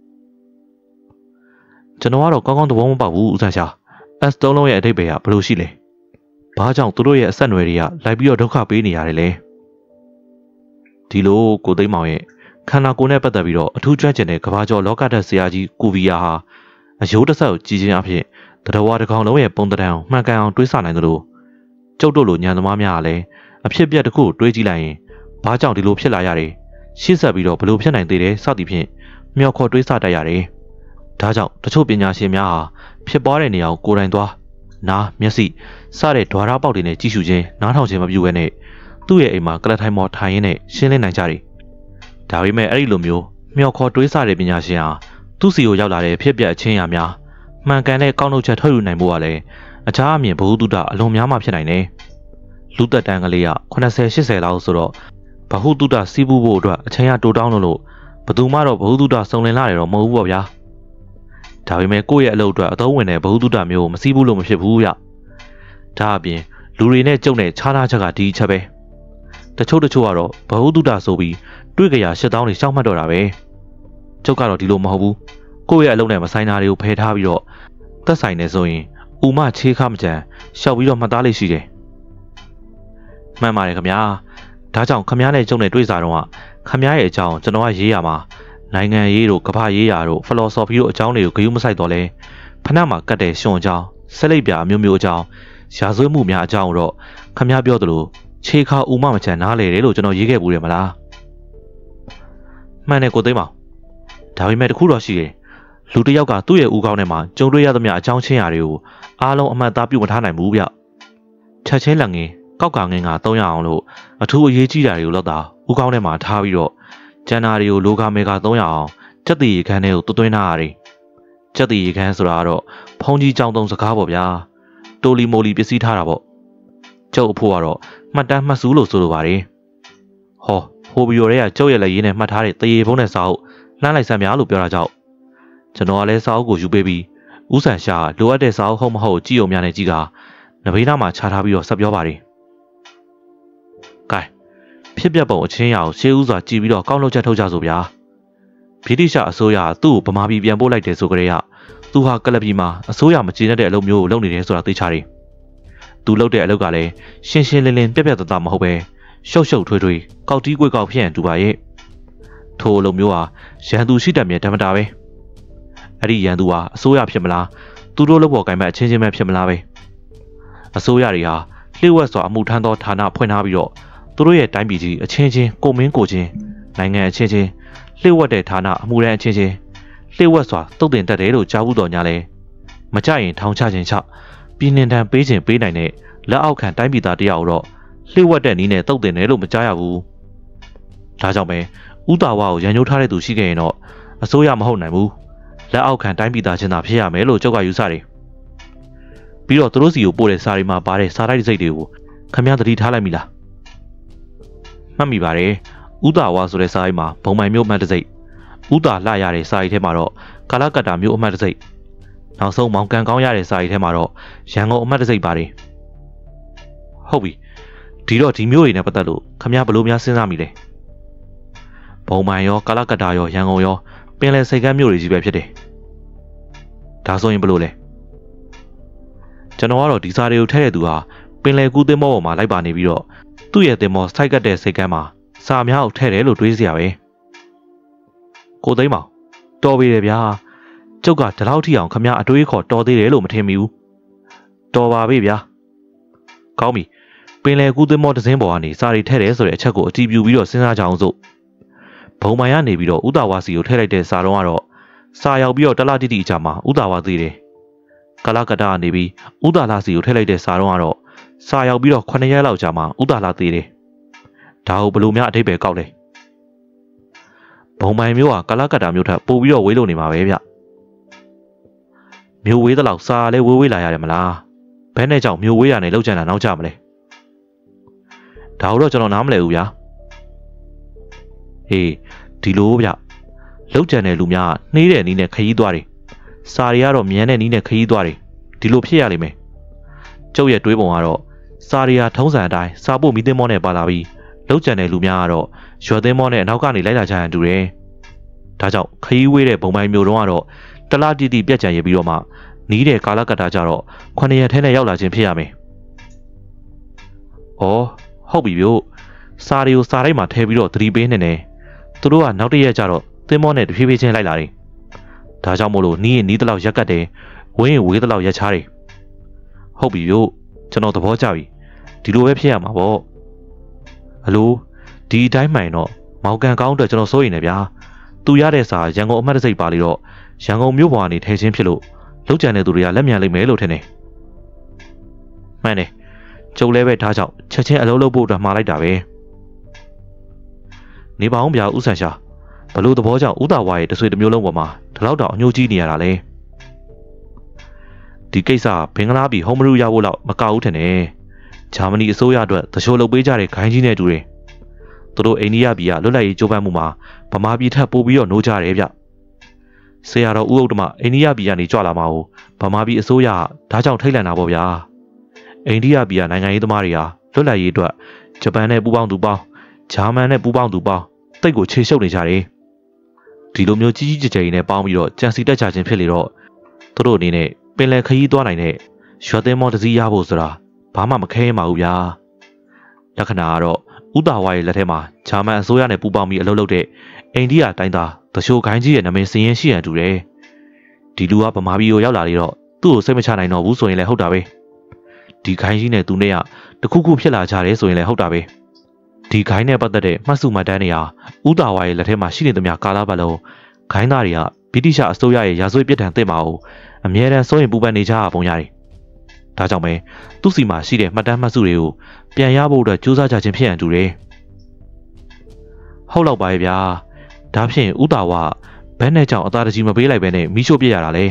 ကျွန်တော်ကတော့ကောင်းကောင်းသဘောမပေါက်ဘူးဦးဆန်းရှာ S သုံးလုံးရဲ့အဓိပ္ပာယ်ကဘယ်လိုရှိလဲဘာကြောင့်သူတို့ရဲ့အဆက်အနွယ်တွေကလိုက်ပြီးတော့ဒုက္ခပေးနေရတယ်လဲဒီလိုကိုသိမ်းမောင်ရဲ့ခန္ဓာကိုယ်နဲ့ပတ်သက်ပြီးတော့အထူးကျွမ်းကျင်တဲ့ကဘာကျော်လောကဓာတ်ဆရာကြီးကိုဗီယာဟာအယိုးတစ်ဆက်ကိုကြည်ချင်းအဖြစ်တရဝါတစ်ကောင်လုံးရဲ့ပုံတံကိုမှန်ကန်အောင်တွေးဆနိုင်သလိုကျုပ်တို့လိုညံသမားများကလည်းအဖြစ်ပြက်တစ်ခုတွေးကြည့်လိုက်ရင်ဘာကြောင့်ဒီလိုဖြစ်လာရတယ်ရှေ့ဆက်ပြီးတော့ဘလို့ဖြစ်နိုင်သေးတယ်စသည်ဖြင့်မျှော်ခေါ်တွေးဆတတ်ရတယ်ဒါကြောင့်တချို့ပညာရှင်များဟာဖြစ်ပွားတဲ့နေရာကိုကိုယ်တိုင်သွားနားမျက်စိစတဲ့ဓွာရပေါက်တွေနဲ့ကြည့်ရှုခြင်းနားထောင်ခြင်းမပြုဘဲနဲ့သူ့ရဲ့အိမ်မှာကလထိုင်မော်ထိုင်ရင်းနဲ့ရှင်းလင်းနိုင်ကြတယ်ဒါပေမဲ့အဲ့ဒီလိုမျိုးမျှော်ခေါ်တွေးဆတဲ့ပညာရှင်ဟာသူ့စီကိုရောက်လာတဲ့ဖြစ်ပျက်အချင်းအရာများမှန်ကန်တဲ့ကောက်နှုတ်ချက်ထွက်ယူနိုင်ဖို့ကလည်းအခြားအမြင်ဘ ഹു တုတအလုံးများမှဖြစ်နိုင်တယ်လူသက်တန်းကလေးကeighty eightyလောက်ဆိုတော့ဘ ഹു တုတစီးပူးဖို့အတွက်အချိန်ရတိုးတောင်းလို့ဘသူမှတော့ဘ ഹു တုတစုံလင်လာတယ်တော့မဟုတ်ဘူးပေါ့ဗျာဒါပေမဲ့ကိုယ့်ရဲ့အလုပ်အတွက်အသုံးဝင်တဲ့ဘ ഹു တုတမျိုးမစီးဘူးလို့မဖြစ်ဘူးဗျဒါအပြင်လူတွေနဲ့ကြုံတဲ့ခြားနာချက်ကဒီချက်ပဲတချို့တချို့ကတော့ဘ ഹു တုတဆိုပြီးတွေ့ကြရရှစ်တောင်းတွေရှောက်မှတ်တော့တာပဲကျုပ်ကတော့ဒီလိုမဟုတ်ဘူးကိုယ့်ရဲ့အလုပ်နဲ့မဆိုင်တာတွေကိုဖယ်ထားပြီးတော့သက်ဆိုင်နေဆိုရင်ဥမချေးခမကြံရှောက်ပြီးတော့မှတ်သားလေးရှိတယ်မှန်ပါတယ်ခင်ဗျာဒါကြောင့်ခင်ဗျားနဲ့ကျုံနဲ့တွေ့စားတော့ခင်ဗျားရဲ့အကြောင်းကျွန်တော်ကရေးရမှာနိုင်ငံရေးတို့ကမ္ဘာရေးရာတို့ philosophy တို့အကြောင်းတွေကိုဂရုမစိုက်တော့လဲဖဏမှာကတ်တဲ့ရှင်အကြောင်းဆက်လိုက်ပြအမျိုးမျိုးအကြောင်းရာဇဝတ်မှုများအကြောင်းတော့ခင်ဗျားပြောသလိုခြေခါဥမမချံနားလေတယ်လို့ကျွန်တော်ရေးခဲ့ဘူးတယ်မလားမှန်တယ်ကိုသိမ်းပါဒါပေမဲ့တခုတော့ရှိတယ်လူတစ်ယောက်ကသူ့ရဲ့ဦးခေါင်းထဲမှာကြုံတွေ့ရသမျှအကြောင်းချင်းရာတွေကိုအားလုံးအမှတ်သားပြုမထားနိုင်ဘူးဗျချက်ချင်းလက်ငင်းကောက်ကငင်းကသုံးရအောင်လို့အထူးအရေးကြီးတာတွေကိုလောက်တာဦးခေါင်းထဲမှာထားပြီးတော့ကျန်တာတွေကိုလိုကာမေကာသုံးရအောင်စက်တီရေခမ်းတွေကိုတွသွင်းထားရတယ်စက်တီရေခမ်းဆိုတာကတော့ဖုံးကြီးကြောင်သုံးစကားပေါ့ဗျာတိုလီမိုလီပစ္စည်းထားတာပေါ့ကျုပ်အဖို့ကတော့မှတ်တမ်းမှတ်စုလို့ဆိုလိုပါတယ်ဟောဟိုဘီယိုတွေကကျုပ်ရဲ့လက်ရင်းနဲ့မှတ်ထားတဲ့တရေဖုံးနဲ့စာအုပ်လှမ်းလိုက်စမ်းများလို့ပြောတာကြောင့်ကျွန်တော်ကလည်းစာအုပ်ကိုယူပေးပြီးဥဆန်ရှာလိုအပ်တဲ့စာအုပ်ဟုတ်မဟုတ်ကြည့်အောင်များနဲ့ကြည့်ကနဘေးနားမှာခြားထားပြီးတော့ဆက်ပြောပါတယ်ကဲဖြစ်ပျက်ပုံအချင်းရအောင်ရှေးဥစွာကြည့်ပြီးတော့ကောက်လုပ်ချက်ထုတ်ကြဆိုဗျာဗြိတိရှအစိုးရသူ့ကိုဗမာပြည်ပြန်ပို့လိုက်တယ်ဆိုကြတဲ့ကသူဟာကလပ်ပြည်မှာအစိုးရမကျေနပ်တဲ့အလုပ်မျိုးကိုလုပ်နေတယ်ဆိုတာသိချတယ်သူလုပ်တဲ့အလုပ်ကလည်းရှင်းရှင်းလင်းလင်းပြက်ပြက်သားသားမဟုတ်ပဲရှုပ်ရှုပ်ထွေးထွေးကောက်တီးကွေးကောက်ဖြစ်ရင်တူပါရဲ့ထိုအလုပ်မျိုးဟာရန်သူရှိတတ်မြဲဓမ္မတာပဲအဲ့ဒီရန်သူဟာအစိုးရဖြစ်မလားသူတို့လုပ်ပေါ်ကိုင်မဲ့အချင်းချင်းပဲဖြစ်မလားပဲအစိုးရတွေဟာလျှို့ဝှက်စွာအမှုထမ်းသောဌာနဖွင့်ထားပြီးတော့သူတို့ရဲ့တိုင်းပြည်ကြီးအချင်းချင်းကိုမင်းကိုချင်းနိုင်ငံအချင်းချင်းလျှို့ဝှက်တဲ့ဌာနအမှုရန်အချင်းချင်းလျှို့ဝှက်စွာတုတ်တင်တတ်တယ်လို့ကြားဘူးတော်ညာလဲမကြရင်ထောင်ချခြင်းချပြည်နှင်တန်းပေးခြင်းပေးနိုင်တဲ့လက်အောက်ခံတိုင်းပြည်သားတယောက်တော့လျှို့ဝှက်တဲ့နည်းနဲ့တုတ်တင်တယ်လို့မကြားရဘူးဒါကြောင့်ပဲဥတာဝါကိုရန်ညှိုးထားတဲ့သူရှိခဲ့ရင်တော့အစိုးရမဟုတ်နိုင်ဘူးလက်အောက်ခံတိုင်းပြည်သားချင်းသာဖြစ်ရမယ်လို့ကြောက်ကယူဆတယ်ပြီးတော့သူတို့စီကိုပို့တဲ့စာရီမှာပါတဲ့စာတိုက်စိတ်တွေကိုခမည်းသတိထားလိုက်မိလားမှတ်မိပါတယ်ဥတာဝါဆိုတဲ့စာရီမှာဘုံမိုင်မျိုးအမှတ်တစိတ်ဥတာလှရတဲ့စာရီထဲမှာတော့ကာလကတ္တာမျိုးအမှတ်တစိတ်နောက်ဆုံးမောင်ကန်ကောင်းရတဲ့စာရီထဲမှာတော့ရန်ကုန်အမှတ်တစိတ်ပါတယ်ဟုတ်ပြီဒီတော့ဒီမျိုးတွေနဲ့ပတ်သက်လို့ခမည်းဘလို့များစဉ်းစားမိလဲဘုံမိုင်ရောကာလကတ္တာရောရန်ကုန်ရောပင်လယ်စိတ်ကမ်းမျိုးတွေကြီးပဲဖြစ်တယ်ဒါဆိုရင်ဘလို့လဲကျွန်တော်ကတော့ဒီစာတွေကိုထည့်တဲ့သူဟာပင်လယ်ကူးသင်းမောပေါ်မှာလိုက်ပါနေပြီးတော့သူ့ရဲ့သင်းမောစိုက်ကတ်တဲ့စိတ်ကမ်းမှာစာများကိုထည့်တယ်လို့တွေးစရာပဲကိုသိမ်းမောင်တော်ပြီလေဗျာကျုပ်ကဒီလောက်ထိအောင်ခမည်းအတွေးခေါ်တော်သေးတယ်လို့မထင်မိဘူးတော်ပါပြီဗျာကောင်းပြီပင်လယ်ကူးသင်းမောတစ်စင်းပေါ်ကနေစာတွေထည့်တယ်ဆိုတဲ့အချက်ကိုအတည်ပြုပြီးတော့စဉ်းစားကြအောင်စို့ဘုံမိုင်ကနေပြီးတော့ဥတာဝါစီကိုထည့်လိုက်တဲ့စာတော့ကတော့စာရောက်ပြီးတော့တလတိတိအချာမှာဥတာဝါသေးတယ်ကာလကတ္တာကနေပြီးဥတာလာစီကိုထည့်လိုက်တဲ့စာတော့ကတော့စာရောက်ပြီးတော့ခုနှစ်ရက်လောက်ကြာမှဥတာလာသေးတယ်ဒါကိုဘလို့များအထိပ္ပယ်ကောက်လဲဘုံပိုင်မျိုးကကလကတ္တာမျိုးထပ်ပို့ပြီးတော့ဝေးလို့နေမှာပဲဗျမျိုးဝေးတလောက်စာလဲဝေးဝေးလာရတယ်မလားဘဲနဲ့ကြောင့်မျိုးဝေးရနေလောက်ကျန်တာနောက်ကျမလဲဒါတော့ကျွန်တော်နားမလဲဘူးဗျာဟေးဒီလိုဗျလောက်ကျန်တဲ့လူများနှေးတဲ့နီးနဲ့ခရီးသွားတယ်စာတွေကတော့မြန်းတဲ့နီးနဲ့ခရီးသွားတယ်ဒီလိုဖြစ်ရလိမ့်မယ်ကျုပ်ရဲ့တွေးပုံကတော့စာရီယာထုံးစံအတိုင်းစာပို့မီသင်းမောနဲ့ပါလာပြီးလောက်ကျန်တဲ့လူများကတော့ရွယ်သင်းမောနဲ့အနောက်ကနေလိုက်လာကြရန်တူတယ်။ဒါကြောင့်ခရီးဝေးတဲ့ဘုံပိုင်းမျိုးတုံးကတော့တလားတီတီပြက်ကြံရပြီးတော့မှနီးတဲ့ကာလကတ္တာကြတော့ခုနှစ်ရက်ထဲနဲ့ရောက်လာခြင်းဖြစ်ရမယ်။အော်ဟုတ်ပြီဗျို့စာတွေကိုစာတိုင်းမှာထည့်ပြီးတော့သတိပေးနေတယ်။သူတို့ကနောက်တစ်ရက်ကျတော့သင်းမောနဲ့တဖြည်းဖြည်းချင်းလိုက်လာတယ်။ဒါကြောင့်မို့လို့နီးရင်နီးတလောက်ရက်ကတ်တယ်ဝင်းရင်ဝေးတလောက်ရက်ချားတယ်။ဟုတ်ပြီဗျို့ကျွန်တော်သဘောကျပြီဒီလိုပဲဖြစ်ရမှာပေါ့အလိုဒီအတိုင်းမှန်တော့မောင်ကန်ကောင်းအတွက်ကျွန်တော်စိုးရိမ်နေဗျာသူရတဲ့စာရန်ကုန်အမှတ်တစိတ်ပါလေတော့ရန်ကုန်မြို့ပေါ်ကနေထဲချင်းဖြစ်လို့လောက်ကျန်တဲ့သူတွေကလက်မြန်လိမ့်မယ်လို့ထင်တယ်မှန်တယ်ကျုပ်လည်းပဲဒါကြောင့်ချက်ချင်းအလုံးလုံးဖို့အတွက်မှားလိုက်တာပဲနေပါအောင်ဗျာဥဆန်ရှာဘလို့သဘောကြောင့်ဥတာဝါရဲ့တဆွေတစ်မျိုးလုံးပေါ်မှာဒီလောက်တော့အညှိုးကြီးနေရတာလေဒီကိစ္စဘင်္ဂလားပြည်ဟောမရူရဖို့လောက်မကောက်ဘူးထင်တယ်ဂျာမနီအစိုးရအတွက်သရှိုးလုပ်ပေးကြတဲ့ခိုင်းကြီးနဲ့တူတယ်သူတို့အိန္ဒိယပြည်ကလွတ်လပ်ရေးကြိုးပမ်းမှုမှာဗမာပြည်ထပ်ပို့ပြီးတော့နှိုးကြတယ်ဗျဆရာတော်ဦးဥဒ္ဓမအိန္ဒိယပြည်ကနေကြွလာမှာကိုဗမာပြည်အစိုးရကဒါကြောင့်ထိတ်လန့်တာပေါ့ဗျာအိန္ဒိယပြည်ကနိုင်ငံရေးသမားတွေဟာလွတ်လပ်ရေးအတွက်ဂျပန်နဲ့ပူးပေါင်းသူပေါင်းဂျာမန်နဲ့ပူးပေါင်းသူပေါင်းတိတ်ကိုခြေရှုပ်နေကြတယ်ဒီလိုမျိုးကြီးကြီးကျယ်ကျယ်နဲ့ပေါင်းပြီးတော့ကြံစီတက်ကြခြင်းဖြစ်လေတော့သူတို့အနေနဲ့ပင်လယ်ခရီးသွားနိုင်တဲ့ရွှေသင်းမောတစည်းရဖို့ဆိုတာဘာမှမခဲမှာဘူးဗျာလက္ခဏာကတော့ဥတာဝါရဲ့လက်ထဲမှာဂျာမန်အစိုးရနဲ့ပူးပေါင်းပြီးအလုပ်လုပ်တဲ့အိန္ဒိယတိုင်းသားသရှိုးခိုင်းကြီးရဲ့နာမည်စည်ရင်းရှိရန်တူတယ်ဒီလူကဗမာပြည်ကိုရောက်လာလေတော့သူ့ကိုစိတ်မချနိုင်တော့ဘူးဆိုရင်လည်းဟုတ်တာပဲဒီခိုင်းကြီးနဲ့သူနဲ့ကတခုခုဖြစ်လာကြတယ်ဆိုရင်လည်းဟုတ်တာပဲဒီခိုင်းနဲ့ပတ်သက်တဲ့မှတ်စုမှတ်တမ်းတွေဟာဥတာဝါရဲ့လက်ထဲမှာရှိနေသမျှကာလပတ်လုံးခိုင်းသားတွေကဗြိတိရှအစိုးရရဲ့ရာဇဝတ်ပြစ်ဒဏ်သင့်ပါအောင်အမြဲတမ်းစိုးရင်ပူပန်နေကြပုံရတယ်။ဒါကြောင့်ပဲသူ့စီမှာရှိတဲ့မှတ်တမ်းမှတ်စုတွေကိုပြန်ရဖို့အတွက်ကြိုးစားကြခြင်းဖြစ်ရန်တူတယ်။ဟုတ်တော့ပါရဲ့ဗျာ။ဒါဖြင့်ဥတာဝဘန်းနဲ့ကြောင့်အသာတကြီးမပေးလိုက်ပဲနဲ့မီးရှို့ပြရတာလေ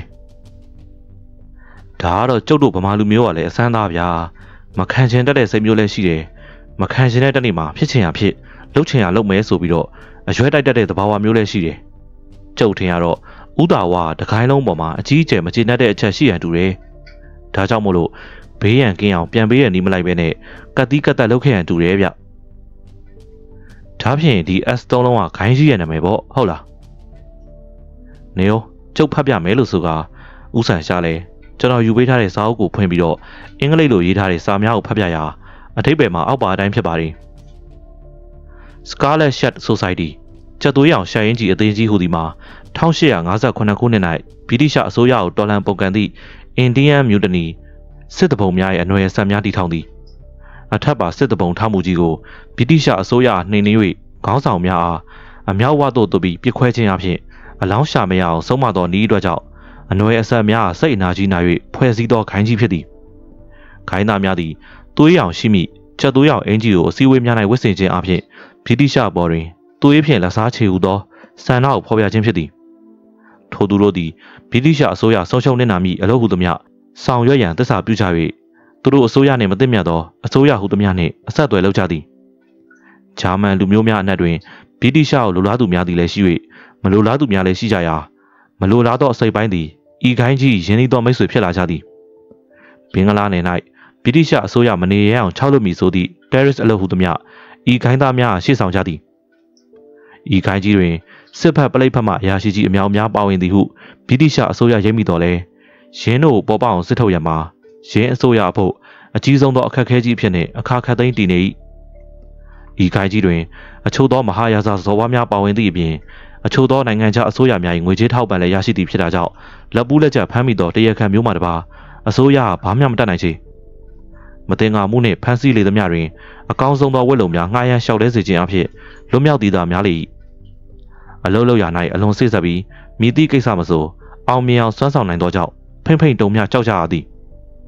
။ဒါကတော့ကျုပ်တို့ဗမာလူမျိုးကလည်းအစမ်းသားဗျာ။မခံချင်တတ်တဲ့စိတ်မျိုးလည်းရှိတယ်။မခံချင်တဲ့တနေ့မှာဖြစ်ချင်ရဖြစ်လှုပ်ချင်ရလှုပ်မဲဆိုပြီးတော့အရွယ်တိုက်တတ်တဲ့သဘာဝမျိုးလည်းရှိတယ်။ကျုပ်ထင်ရတော့ဥတာဝတခိုင်းလုံးပေါ်မှာအကြီးအကျယ်မကျေနပ်တဲ့အချက်ရှိရန်တူတယ်။ဒါကြောင့်မို့လို့ဘေးရန်ကင်းအောင်ပြန်ပေးရနီးမလိုက်ပဲနဲ့ကတ်တီးကတ်တက်လုပ်ခဲ့ရန်တူတယ်ဗျ။ဒါဖြင့်ဒီ S သုံးလုံးကခိုင်းကြီးရဲ့နာမည်ပေါ့ဟုတ်လား။နေရောကျုပ်ဖတ်ပြမယ်လို့ဆိုကဥဆန်ရှာလဲကျွန်တော်ယူပေးထားတဲ့စာအုပ်ကိုဖွင့်ပြီးတော့အင်္ဂလိပ်လိုရေးထားတဲ့စာများကိုဖတ်ပြရာအထိပ္ပယ်မှာအောက်ပါအတိုင်းဖြစ်ပါတယ်။ Scarlet Shed Society ကျက်သွေးရောင်ရှာရင်းကြီးအသိကြီးဟူသည်မှာ၁၈၅၉ခုနှစ်၌ဗြိတိရှအစိုးရကိုတော်လှန်ပုန်ကန်သည့်အင်ဒီယန်မြူတနီစစ်တပုံများရဲ့အနွယ်ဆက်များတည်ထောင်သည်အထက်ပါစစ်တပုံထောက်မှုကြီးကိုဗြိတိရှအစိုးရနှိမ်နင်း၍ခေါင်းဆောင်များအားအမြောက်ဝသို့တူပြီးပြစ်ခွဲခြင်းအပြင်အလောင်းရှာမရအောင်ဆုံးမသောဤအတွက်ကြောင့်အနွယ်အဆက်များစိတ်အနာကြီးနာ၍ဖွဲ့စည်းသောခိုင်းကြီးဖြစ်သည်ခိုင်းသားများသည်သွေးရောင်ရှိမိချက်သွေးရောင်အင်ဂျီကိုအစည်းအဝေးများ၌ဝတ်ဆင်ခြင်းအပြင်ဗြိတိရှဘော်တွင်သွေးဖြင့်လက်စားချေဟူသောဆန္ဒကိုဖော်ပြခြင်းဖြစ်သည်ထိုသူတို့သည်ဗြိတိရှအစိုးရဆုံးရှုံးနေတာမိအလို့ဟူသည်မြဆောင်ရွက်ရန်သစ္စာပြုကြ၍သူတို့အစိုးရနှင့်မသိမြတ်သောအစိုးရဟူသည်မြနှင့်အဆက်အသွယ်လုပ်ကြသည်ဂျာမန်လူမျိုးများအနက်တွင်ဗြိတိရှကိုလိုလားသူများသည်လည်းရှိ၍မလိုလားသူများလည်းရှိကြရာမလိုလားသောအစိပ်ပိုင်းသည်ဤခိုင်းကြီးရင်းနှီးသောမိတ်ဆွေဖြစ်လာကြသည်ဘင်္ဂလားနယ်၌ဗြိတိရှအစိုးရမနေရအောင်ခြောက်လွတ်မည်ဆိုသည့် Paris အလို့ဟူသည်မြဤခိုင်းသားများရှေ့ဆောင်ကြသည်ဤခိုင်းကြီးတွင်စစ်ဖက်ပလိတ်ဖက်မှအရာရှိကြီးအများအများပါဝင်သည်ဟုဗြိတိရှအစိုးရရိပ်မိတော်လဲရင်းတို့ပေါ်ပေါအောင်စစ်ထုတ်ရမှာရင်းအစိုးရအဖို့အကြီးဆုံးသောအခက်အခဲကြီးဖြစ်နေအခါခက်သိမ်းတည်နေ၏ဤခိုင်းကြီးတွင်အချို့သောမဟာရာဇဇော်ဝါများပါဝင်သည့်အပြင်အချို့သောနိုင်ငံခြားအစိုးရများ၏ငွေကြေးထောက်ပံ့လည်းရရှိသည်ဖြစ်တာကြောင့်လက်ပူးလက်ကျဖမ်းမိသောတရားခံမျိုးမှတပါအစိုးရဘာမှမတတ်နိုင်ချေမတင်ငါမှုနှင့်ဖမ်းဆီးလေသမျှတွင်အကောင်းဆုံးသောဝက်လုံများငှားရမ်းလျှောက်လဲစေခြင်းအဖြစ်လွတ်မြောက်သည်သာများလေ၏အလုံးလောက်ရ၌အလွန်စိတ်ဆက်ပြီးမိသည့်ကိစ္စမဆိုအောင်မြင်အောင်စွမ်းဆောင်နိုင်သောကြောင့်ဖိမ့်ဖိမ့်တုံများကြောက်ကြရသည်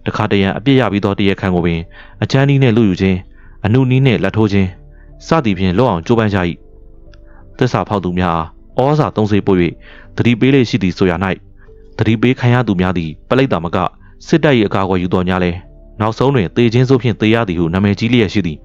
တခါတရံအပြစ်ရပြီးတော့တရားခံကိုပင်အချမ်းနီးနဲ့လူယူခြင်းအနုနီးနဲ့လက်ထိုးခြင်းစသည်ဖြင့်လောက်အောင်ကြိုးပမ်းကြ၏သစ္စာဖောက်သူများအားဩဇာသုံးစေပို့၍တတိပေးလေးရှိသည်ဆိုရ၌တတိပေးခံရသူများသည်ပလိတ်တာမကစစ်တပ်၏အကာအကွယ်ယူတော်များလဲနောက်ဆုံးတွင်တေချင်းစိုးဖြင့်တေရသည်ဟုနာမည်ကြီးလျက်ရှိသည်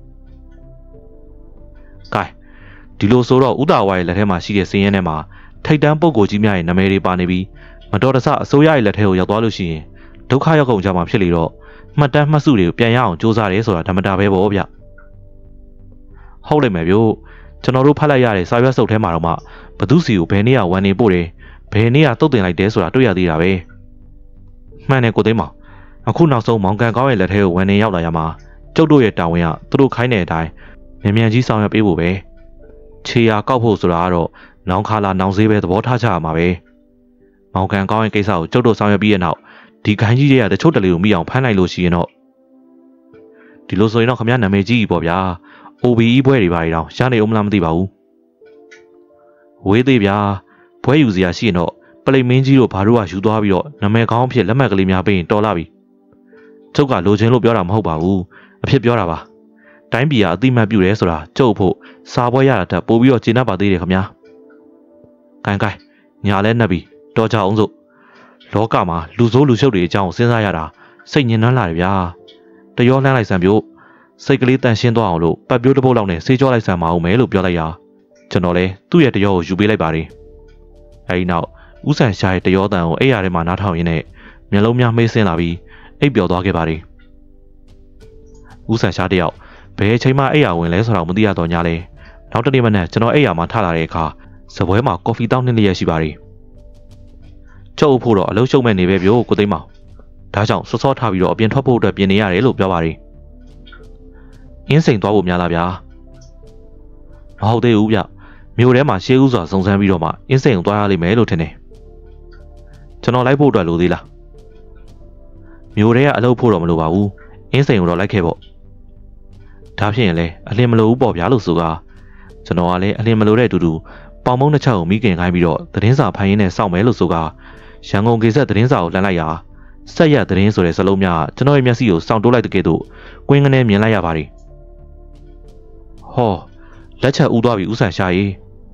ကဲဒီလိုဆိုတော့ဥတာဝါရဲ့လက်ထဲမှာရှိတဲ့စင်းရဲထဲမှာထိတ်တန်းပုဂ္ဂိုလ်ကြီးများရဲ့နာမည်တွေပါနေပြီးမတော်တဆအစိုးရရဲ့လက်ထဲကိုရောက်သွားလို့ရှိရင်ဒုက္ခရောက်ကုန်ကြမှာဖြစ်လေတော့မှတ်တမ်းမှတ်စုတွေကိုပြန်ရအောင်စူးစမ်းရဲဆိုတာဓမ္မတာပဲပေါ့ဗျဟုတ်လိမ့်မယ်ဗျို့ကျွန်တော်တို့ဖတ်လိုက်ရတဲ့စာရွက်စုပ်ထဲမှာတော့မှဘသူစီကိုဘယ်နေ့ကဝန်နေပို့တယ်ဘယ်နေ့ကတုတ်တင်လိုက်တယ်ဆိုတာတွေ့ရသေးတာပဲမှန်တယ်ကိုသိမ်းမောင်အခုနောက်ဆုံးမောင်ကန်ကောင်းရဲ့လက်ထဲကိုဝန်နေရောက်လာရမှာကျုပ်တို့ရဲ့တာဝန်ကသူတို့ခိုင်းတဲ့အတိုင်းမြန်မြန်ကြီးဆောင်ရွက်ပေးဖို့ပဲခြေရာကောက်ဖို့ဆိုတာကတော့နောင်ခါလာနောင်ဈေးပဲသဘောထားကြရမှာပဲမောင်ကန်ကောင်းရဲ့ကိစ္စကိုကျုပ်တို့ဆောင်ရွက်ပြီးရနောက်ဒီခိုင်းကြီးတွေကတချို့တလေကိုမိအောင်ဖမ်းလိုက်လို့ရှိရင်တော့ဒီလိုဆိုရင်တော့ခမရနာမည်ကြီးကြီးပေါ့ဗျာ အို ဘီ အီ ဘွဲတွေပါရီတော့ရှားနေအောင်မလားမသိပါဘူးဝေးသေးဗျာဘွဲယူစရာရှိရင်တော့ပလိတ်မင်းကြီးတို့ဘာတို့ကယူသွားပြီးတော့နာမည်ကောင်းဖြစ်လက်မှတ်ကလေးများပေးရင်တော်လာပြီကျုပ်ကလိုချင်လို့ပြောတာမဟုတ်ပါဘူးအဖြစ်ပြောတာပါတိုင်းပြည်ကအတိမတ်ပြုတယ်ဆိုတာကျုပ်ဖို့စာပွဲရတာတက်ပို့ပြီးတော့ကျေနပ်ပါသေးတယ်ခင်ဗျာကိုင်းကိုင်းညာလဲနှက်ပြီးတော်ကြအောင်စို့လောကမှာလူဆိုးလူရှုပ်တွေအကြောင်းစဉ်းစားရတာစိတ်ညစ်နှမ်းလာတယ်ဗျာတရောလှမ်းလိုက်စံပြို့စိတ်ကလေးတန်ရှင်းသွားအောင်လို့ပတ်ပြိုးတစ်ပုတ်လောက်နဲ့ဆေးကြောလိုက်စံမအောင်မယ်လို့ပြောလိုက်ရာကျွန်တော်လဲသူ့ရဲ့တရောကိုယူပေးလိုက်ပါတယ်အဲဒီနောက်ဦးဆန်ရှာရဲ့တရောတန်ကိုအိပ်ရာထဲမှာနားထောင်ရင်းနဲ့မျက်လုံးများမှိတ်ဆင်းလာပြီးအိပ်ပျော်သွားခဲ့ပါတယ်ဦးဆန်ရှာတယောက်ဘယ်အချိန်မှအိပ်ရာဝင်လဲဆိုတော့မသိရတော့ညာလဲနောက်တနေ့မနက်ကျွန်တော်အိပ်ရာမှာထလာတဲ့အခါစပွဲမှာကော်ဖီတောင်းနှစ်လျက်ရှိပါတယ်ကျုပ်ဖို့တော့အလုံးရှုံမဲ့နေပဲဗျို့ကိုသိမ်းမောင်ဒါကြောင့်စောစောထားပြီးတော့အပြင်ထွက်ဖို့အတွက်ပြင်နေရတယ်လို့ပြောပါတယ်အင်းစိန်သွားဖို့များလားဗျာမဟုတ်သေးဘူးဗျမြို့ထဲမှာရှေးဦးစွာစုံစမ်းပြီးတော့မှအင်းစိန်ကိုသွားရလိမ့်မယ်လို့ထင်တယ်ကျွန်တော်လိုက်ဖို့အတွက်လိုသေးလားမြို့ထဲကအလုပ်ဖို့တော့မလိုပါဘူးအင်းစိန်ကိုတော့လိုက်ခဲ့ပေါ့ဒါဖြစ်ရင်လည်းအလင်းမလိုဘူးပေါ့ဗျာလို့ဆိုကကျွန်တော်ကလည်းအလင်းမလိုတဲ့အတူတူပေါင်မုံတစ်ချက်ကိုမိခင်ခိုင်းပြီးတော့သတင်းစာဖိုင်ရင်းနဲ့စောင့်မယ်လို့ဆိုကရန်ကုန်ကေဆက်သတင်းစာကိုလမ်းလိုက်ရာဆက်ရက်သတင်းဆိုတဲ့စလုံးများကျွန်တော်ရဲ့မျက်စိကိုစောင့်တိုးလိုက်တဲ့ကဲ့သို့ကွင်းကနေမြင်လိုက်ရပါတယ်ဟောလက်ချက်ဦးသွားပြီဦးဆန်ရှာရီ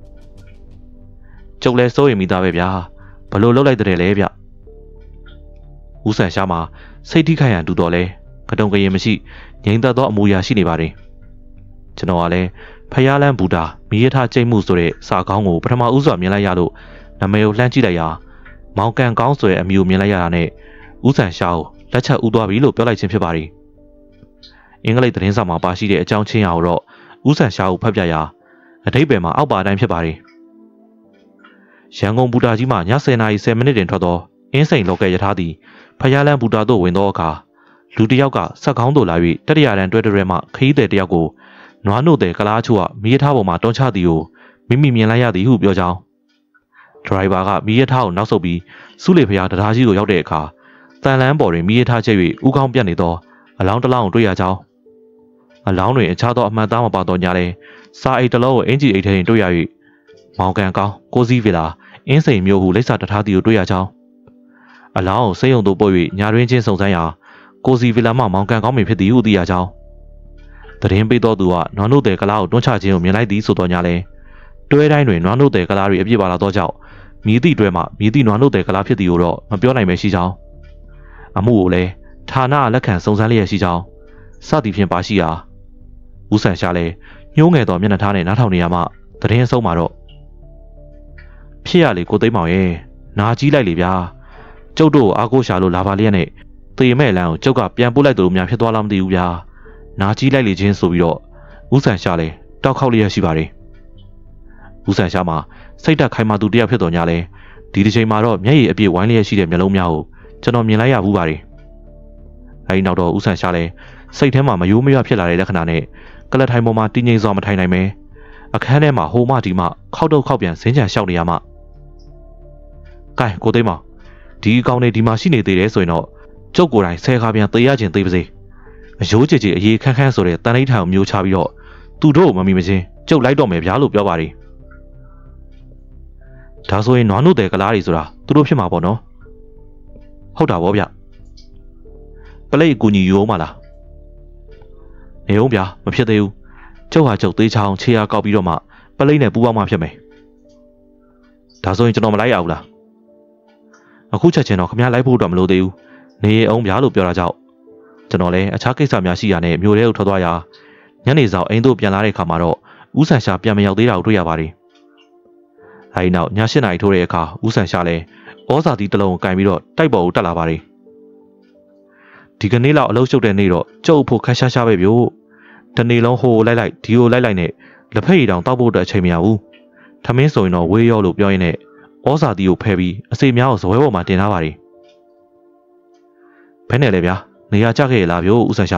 ကျုပ်လဲစိုးရိမ်မိသားပဲဗျာဘလို့လှုပ်လိုက်တဲ့လဲဗျဦးဆန်ရှာမှာစိတ်ထိခိုက်ရန်တူတော်လဲကတုံကရင်မရှိငြိမ်သက်သောအမူအရာရှိနေပါတယ်ကျွန်တော်ကလည်းဖယားလန်းဘူတာမိရထားကျိတ်မှုဆိုတဲ့စာကောင်းကိုပထမဦးစွာမြင်လိုက်ရလို့နာမည်ကိုလှမ်းကြည့်လိုက်ရာမောင်ကန်ကောင်းဆိုတဲ့အမည်ကိုမြင်လိုက်ရတာနဲ့ဦးဆန်ရှာကိုလက်ချက်ဦးသွားပြီလို့ပြောလိုက်ခြင်းဖြစ်ပါတယ်အင်္ဂလိပ်သတင်းစာမှာပါရှိတဲ့အကြောင်းချင်းအရာကိုတော့ဦးဆန်ရှာကိုဖတ်ပြရာအဓိပ္ပာယ်မှာအောက်ပါအတိုင်းဖြစ်ပါတယ်ရန်ကုန်ဘူတာကြီးမှာညဆယ်နာရီဆယ်မိနစ်တင်ထွက်သောအင်းစိန်လောကရထားသည်ဖယားလန်းဘူတာသို့ဝင်သောအခါလူတစ်ယောက်ကဆက်ကောင်းသို့လာ၍တတိယရန်တွဲတွဲမှခရီးသည်တစ်ယောက်ကိုနွားနို့တဲ့ကလားချို့ကမီးရထားပေါ်မှာတွန်းချသည်ကိုမိမိမြင်လိုက်ရသည်ဟုပြောကြောင်းဒရိုင်ဘာကမီးရထားကိုနောက်ဆုတ်ပြီးစုလေဖျားတရားကြီးကိုရောက်တဲ့အခါတန်လန်းပေါ်တွင်မီးရထားချက်၍ဥကောင်းပြတ်နေသောအလောင်းတစ်လောင်းကိုတွေ့ရကြောင်းအလောင်းတွင်အခြားသောအမှန်သားမပါတော့ညာလဲစာအိတ်တစ်လုံးကိုအင်ဂျီအိတ်ထဲတွင်တွေ့ရ၍မောင်ကန်ကောင်းကိုစီဗီလာအင်းစိန်မျိုးဟုလိပ်စာတထားသည်ကိုတွေ့ရကြောင်းအလောင်းကိုစိတ်ယုံသို့ပို့၍ညာတွင်ချင်းစုံစမ်းရာကိုစီဗီလာမှမောင်ကန်ကောင်းပင်ဖြစ်သည်ဟုသိရကြောင်းသတင်းပေးတော်သူကနွားနို့တဲ့ကလားကိုတွန်းချခြင်းကိုမြင်လိုက်သည်ဆိုတော့ညာလဲတွဲတိုင်းတွင်နွားနို့တဲ့ကလားတွေအပြည့်ပါလာသောကြောင့်မြည်သည့်တွဲမှမြည်သည့်နွားနို့တဲ့ကလားဖြစ်သည်ကိုတော့မပြောနိုင်ပဲရှိကြောင်းအမှုကိုလည်းဌာနလက်ခံစုံစမ်းလျက်ရှိကြောင်းစသည်ဖြင့်ပါရှိရာဦးဆန်ရှာလဲညှိုးငယ်သောမျက်နှာထားနဲ့နားထောင်နေရမှသတင်းအဆုံးမှာတော့ဖြစ်ရလေကိုသိမ်းမောင်ရဲ့နာကြီးလိုက်လေဗျာကျုပ်တို့အားကိုးရှာလို့လာပါလျက်နဲ့သေမဲ့လမ်းကိုကျုပ်ကပြန်ပို့လိုက်တယ်လို့များဖြစ်သွားလားမသိဘူးဗျာနာကြီးလိုက်လေချင်းဆိုပြီးတော့ဦးဆန်ရှာလဲတောက်ခေါက်လျက်ရှိပါတယ်ဦးဆန်ရှာမှာစိတ်တက်ခိုင်မာသူတယောက်ဖြစ်တော်ညာလဲဒီတစ်ချိန်မှာတော့မျက်ရည်အပြည့်ဝိုင်းလျက်ရှိတဲ့မျက်လုံးများကိုကျွန်တော်မြင်လိုက်ရဘူးပါတယ်အဲဒီနောက်တော့ဦးဆန်ရှာလဲစိတ်ထဲမှာမယိုးမရွဖြစ်လာတဲ့လက္ခဏာနဲ့ကလတ်ထိုင်ပေါ်မှာတင်းငိမ့်စွာမထိုင်နိုင်ပဲအခန်းထဲမှာဟိုမှဒီမှခောက်တော့ခောက်ပြန်ဇင်းချန်လျှောက်နေရမှကဲကိုသိမ်းမောင်ဒီအကောင်တွေဒီမှာရှိနေသေးတယ်ဆိုရင်တော့ကျုပ်ကိုယ်တိုင်ဆဲကားပြန်သေရခြင်းသေပါစေအယိုးကြည်ကြည်အေးခန်းခန်းဆိုတဲ့တန်လိထံကိုမျိုးချပြီးတော့သူတို့မမီမချင်းကျုပ်လိုက်တော့မယ်ဗျာလို့ပြောပါတယ်ဒါဆိုရင်နွားနို့တဲ့ကလားတွေဆိုတာသူတို့ဖြစ်မှာပေါ့နော်ဟုတ်တာဗောဗျပလိတ်အကူညီယူအောင်မလားနေအောင်ဗျာမဖြစ်သေးဘူးကျုပ်ဟာကျုပ်သေးချောင်းခြေအားကောက်ပြီးတော့မှပလိတ်နဲ့ပူပေါင်းမှဖြစ်မယ်ဒါဆိုရင်ကျွန်တော်မလိုက်ရဘူးလားအခုချက်ချင်းတော့ခမရလိုက်ဖို့တော့မလိုသေးဘူးနေအောင်ဗျာလို့ပြောတာကြောင့်ကျွန်တော်လည်းအခြားကိစ္စများရှိရနဲ့မြို့ထဲကိုထွက်သွားရာညနေဆောင်အိမ်တို့ပြန်လာတဲ့အခါမှာတော့ဦးဆန်ရှာပြန်မရောက်သေးတာကိုတွေ့ရပါတယ်အဲဒီနောက်ည၈နာရီထိုးတဲ့အခါဦးဆန်ရှာလည်းဩဇာတီတစ်လုံးကိုကင်ပြီးတော့တိုက်ပေါ်ကိုတက်လာပါတယ်ဒီကနေ့လောက်အလုပ်ရှုပ်တဲ့နေ့တော့ကျုပ်ဖို့ခက်ရှားရှားပဲဗျို့တနေ့လုံးဟိုလိုက်လိုက်ဒီကိုလိုက်လိုက်နဲ့လက်ဖက်ရည်တောင်တောက်ဖို့အတွက်အချိန်မရဘူးထမင်းဆိုရင်တော့ဝေးရောလို့ပြောရင်းနဲ့ဩဇာတီကိုဖဲပြီးအစီများကိုဇပွဲပေါ်မှာတင်ထားပါတယ်ဘယ်နဲ့လဲဗျာနေရာကျခဲ့ရလားဗျို့ဦးဆန်ရှာ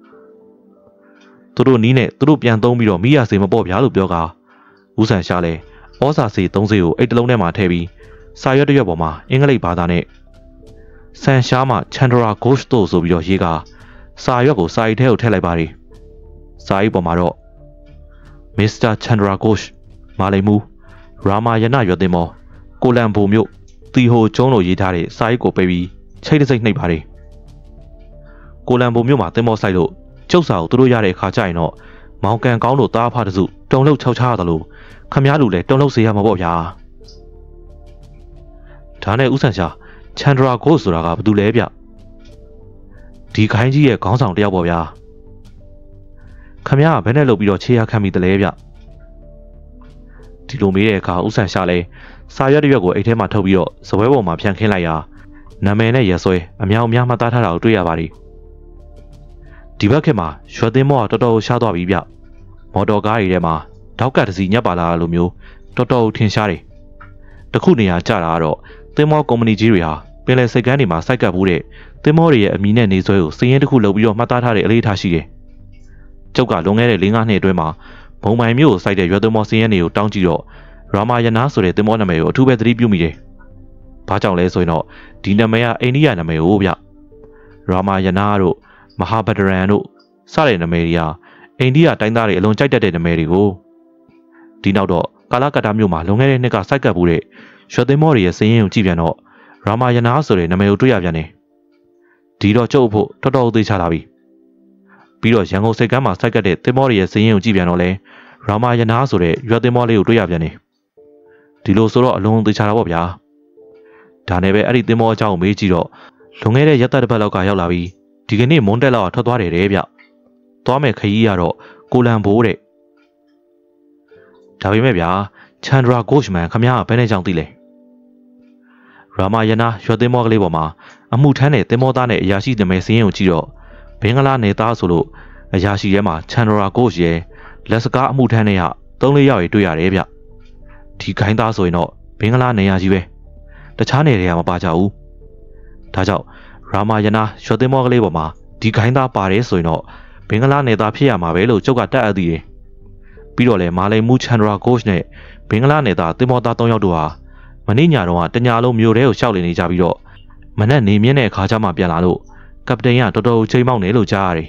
သူတို့နီးနဲ့သူတို့ပြန်သုံးပြီးတော့မိရစေမပေါ့ဗျာလို့ပြောကဦးဆန်ရှာလဲဩဇာစေသုံးစေကိုအိတ်တလုံးထဲမှာထည့်ပြီးစာရွက်တစ်ရွက်ပေါ်မှာအင်္ဂလိပ်ဘာသာနဲ့ဆန်ရှာမှချန်ဒရာဂို့ရှ်တို့ဆိုပြီးတော့ရေးကစာရွက်ကိုစာအိတ်ထဲကိုထည့်လိုက်ပါတယ်စာအိတ်ပေါ်မှာတော့မစ္စတာချန်ဒရာဂို့ရှ်မာလိမ်မူရာမာယနရွက်သိမ်းမောကိုလံဘိုမြို့တီဟိုကျုံးလို့ရေးထားတဲ့စာအိတ်ကိုပေးပြီးချိတ်တစိတ်နှိပ်ပါတယ်ကိုလံဘိုမြို့မှာသိမ်းမောဆိုင်လို့ကျုပ်စာကိုသူတို့ရတဲ့အခါကျရင်တော့မောင်ကန်ကောင်းတို့တားဖားတစုတုံလှုပ်ခြောက်ချရတယ်လို့ခမည်းလူလည်းတုံလှုပ်စေရမှာပေါ့ဗျာဒါနဲ့ဦးဆန်ရှာချန်ဒရာဂို့ဆိုတာကဘာတူလဲဗျဒီခိုင်းကြီးရဲ့ခေါင်းဆောင်တယောက်ပေါ့ဗျာခမည်းကဘယ်နဲ့လုပ်ပြီးတော့ခြေရခံမိတလဲဗျဒီလိုမေးတဲ့အခါဦးဆန်ရှာလဲစာရွက်တစ်ရွက်ကိုအိတ်ထဲမှာထုတ်ပြီးတော့စပွဲပေါ်မှာဖြန့်ခင်းလိုက်ရာနာမည်နဲ့ရက်စွဲအများအများမှသားထားတာကိုတွေ့ရပါတယ်ဒီဘက်ခေတ်မှာရွှေသိမ်းမောကတော်တော်ရှားသွားပြီဗျမော်တော်ကားတွေထဲမှာတောက်ကတစီညက်ပါလာလိုမျိုးတော်တော်ထင်ရှားတယ်တခုနေရာကြတာကတော့သင်းမောကုမ္ပဏီကြီးတွေဟာပင်လယ်စိတ်ကမ်းတွေမှာစိုက်ကပ်ဖို့တဲ့သင်းမောတွေရဲ့အမည်နဲ့နေဆွဲကိုစည်ရင်တစ်ခုလုပ်ပြီးတော့မှတ်သားထားတဲ့အလေးထားရှိတယ်ကျုပ်ကလွန်ခဲ့တဲ့၄-၅နှစ်အတွင်းမှာဘုံမိုင်မျိုးကိုစိုက်တဲ့ရွှေသိမ်းမောစည်ရင်တွေကိုတောင်းကြည့်တော့ရာမာယနာဆိုတဲ့သင်းမောနာမည်ကိုအထူးပဲသတိပြုမိတယ်ဘာကြောင့်လဲဆိုရင်တော့ဒီနာမည်ကအိန္ဒိယနာမည်ကိုဗျရာမာယနာတို့မဟာဗဒရန်တို့စတဲ့နာမည်တွေကအိန္ဒိယတိုင်းသားတွေအလွန်ကြိုက်တတ်တဲ့နာမည်တွေကိုဒီနောက်တော့ကာလကတ္တာမြို့မှာလွန်ခဲ့တဲ့နှစ်ကစိုက်ကပ်ဖို့တဲ့ရွှေသိမ်းမောတွေရဲ့စည်ရင်ကိုကြည့်ပြန်တော့ရာမာယနာဆိုတဲ့နာမည်ကိုတွေ့ရပြန်တယ်ဒီတော့ကျုပ်ဖို့တော်တော်သေးချလာပြီပြီးတော့ရန်ကုန်စိတ်ကမ်းမှာစိုက်ကပ်တဲ့သင်းမောတွေရဲ့စည်ရင်ကိုကြည့်ပြန်တော့လဲရာမာယနာဆိုတဲ့ရွှေသိမ်းမောလေးကိုတွေ့ရပြန်တယ်ဒီလိုဆိုတော့အလွန်သေးချတာပေါ့ဗျာဒါနဲ့ပဲအဲ့ဒီသင်းမောအကြောင်းကိုမေးကြည့်တော့လွန်ခဲ့တဲ့ရက်သက်တစ်ပတ်လောက်ကရောက်လာပြီးဒီကနေ့မွန်းတက်လောက်ထွက်သွားတယ်တဲ့ဗျသွားမယ်ခရီးကတော့ကိုလံဘိုးတဲ့ဒါပေမဲ့ဗျာချန်ဒရာဂို့ရှ်မန်ခမရကဘယ်နဲ့ကြောင့်သိလဲရာမာယနာရွှေသိမ်းမောကလေးပေါ်မှာအမှုထမ်းတဲ့သင်းမောသားနဲ့အရာရှိနာမည်စင်းရင်ကိုကြည့်တော့ဘင်္ဂလားနယ်သားဆိုလို့အရာရှိထဲမှာချန်ဒရာဂို့ရှ်ရဲ့လက်စကားအမှုထမ်းတွေကသုံးလေးယောက်ရေတွေ့ရတယ်ဗျဒီခိုင်းသားဆိုရင်တော့ဘင်္ဂလားနယ်ရကြီးပဲတခြားနယ်တွေကမပါကြဘူးဒါကြောင့်ရာမာယနာရွှေသိမ်းမောကလေးပေါ်မှာဒီခိုင်းသားပါတယ်ဆိုရင်တော့ဘင်္ဂလားနယ်သားဖြစ်ရမှာပဲလို့ကျုပ်ကတက်အပ်သိတယ်ပြီးတော့လေမာလိမ်မူချန်ဒရာဂို့ရှ်နဲ့ဘင်္ဂလားနယ်သားသင်းမောသား၃ယောက်တို့ဟာမနေ့ညတော့တညာလုံးမြို့ထဲကိုရှောက်လည်နေကြပြီးတော့မနက်နေမြင့်တဲ့အခါကျမှပြန်လာလို့ကပတိန်ကတော်တော်ချိန်မောက်နေလို့ကြားရတယ်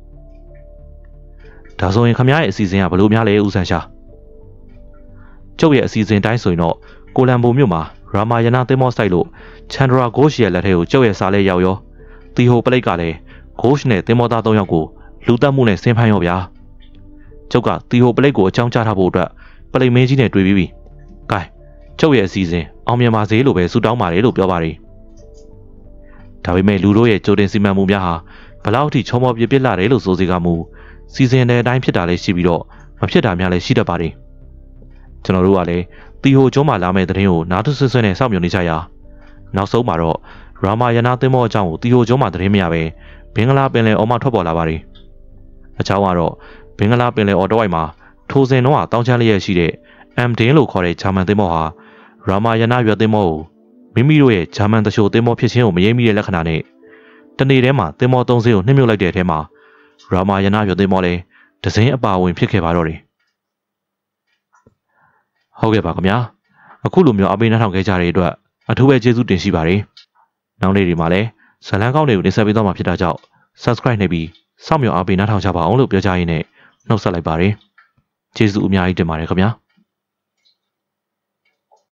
ဒါဆိုရင်ခမရရဲ့အစီအစဉ်ကဘယ်လိုများလဲဦးဆန်ရှာကျုပ်ရဲ့အစီအစဉ်တိုင်းဆိုရင်တော့ကိုလံဘိုမြို့မှာရာမာယနာသင်းမောစိုက်လို့ချန်ဒရာဂို့ရှ်ရဲ့လက်ထဲကိုကျုပ်ရဲ့စာလေးရောက်ရောတီဟိုပလိတ်ကလည်းဂို့ရှ်နဲ့သင်းမောသား၃ယောက်ကိုလူတက်မှုနဲ့ဆင်းဖမ်းရောဗျာကျုပ်ကတီဟိုပလိတ်ကိုအကြောင်းကြားထားဖို့အတွက်ပလိတ်မင်းကြီးနဲ့တွေ့ပြီးပြီ။ကဲကျုပ်ရဲ့အစီအစဉ်အောင်မြင်ပါစေလို့ပဲဆုတောင်းပါတယ်လို့ပြောပါတယ်။ဒါပေမဲ့လူတို့ရဲ့ကြိုတင်စီမံမှုများဟာဘလောက်ထိချုံမောပြပြလာတယ်လို့ဆိုစီကမူစီစဉ်တဲ့အတိုင်းဖြစ်တာလည်းရှိပြီးတော့မဖြစ်တာများလည်းရှိတတ်ပါတယ်။ကျွန်တော်တို့ကလည်းတီဟိုကျုံးမှာလာမဲ့တဲ့ရင်ကိုနားထဆွဆွနဲ့စောင့်မျှော်နေကြရာနောက်ဆုံးမှာတော့ရာမာယနာသင်းမောအကြောင်းကိုတီဟိုကျုံးမှာတဲ့ရင်မရပဲဘင်္ဂလားပင်လယ်အော်မှထွက်ပေါ်လာပါတယ်။အချောင်းကတော့ဘင်္ဂလားပင်လယ်အော်တဝိုက်မှာထိုစဉ်တော့တောင်းချမ်းလျက်ရှိတဲ့အမ်ဒင်းလို့ခေါ်တဲ့ဂျာမန်သင်းမောဟာရာမာယနာရွက်သင်းမောကိုမိမိတို့ရဲ့ဂျာမန်တချို့သင်းမောဖြစ်ခြင်းကိုမယိမ်းမိတဲ့လက္ခဏာနဲ့တနေ့တည်းမှာသင်းမောသုံးစင်းကိုနှိမ့်မြုပ်လိုက်တဲ့အထဲမှာရာမာယနာရွက်သင်းမောလည်းဒဇင်းအပါဝင်ဖြစ်ခဲ့ပါတော့တယ်ဟုတ်ကဲ့ပါခင်ဗျာအခုလိုမျိုးအပိနားထောင်ခဲ့ကြတဲ့အတွက်အထူးပဲကျေးဇူးတင်ရှိပါတယ်နောက်နေ့ဒီမှာလည်းဇလန်းကောင်းတွေကိုတင်ဆက်ပေးသွားမှာဖြစ်တာကြောင့် subscribe နှိပ်ပြီးစောင့်မျှော်အားပေးနားထောင်ကြပါအောင်လို့ပြောကြရင်းနဲ့နှုတ်ဆက်လိုက်ပါတယ်ကျေးဇူးအများကြီးတင်ပါတယ်ခင်ဗျာ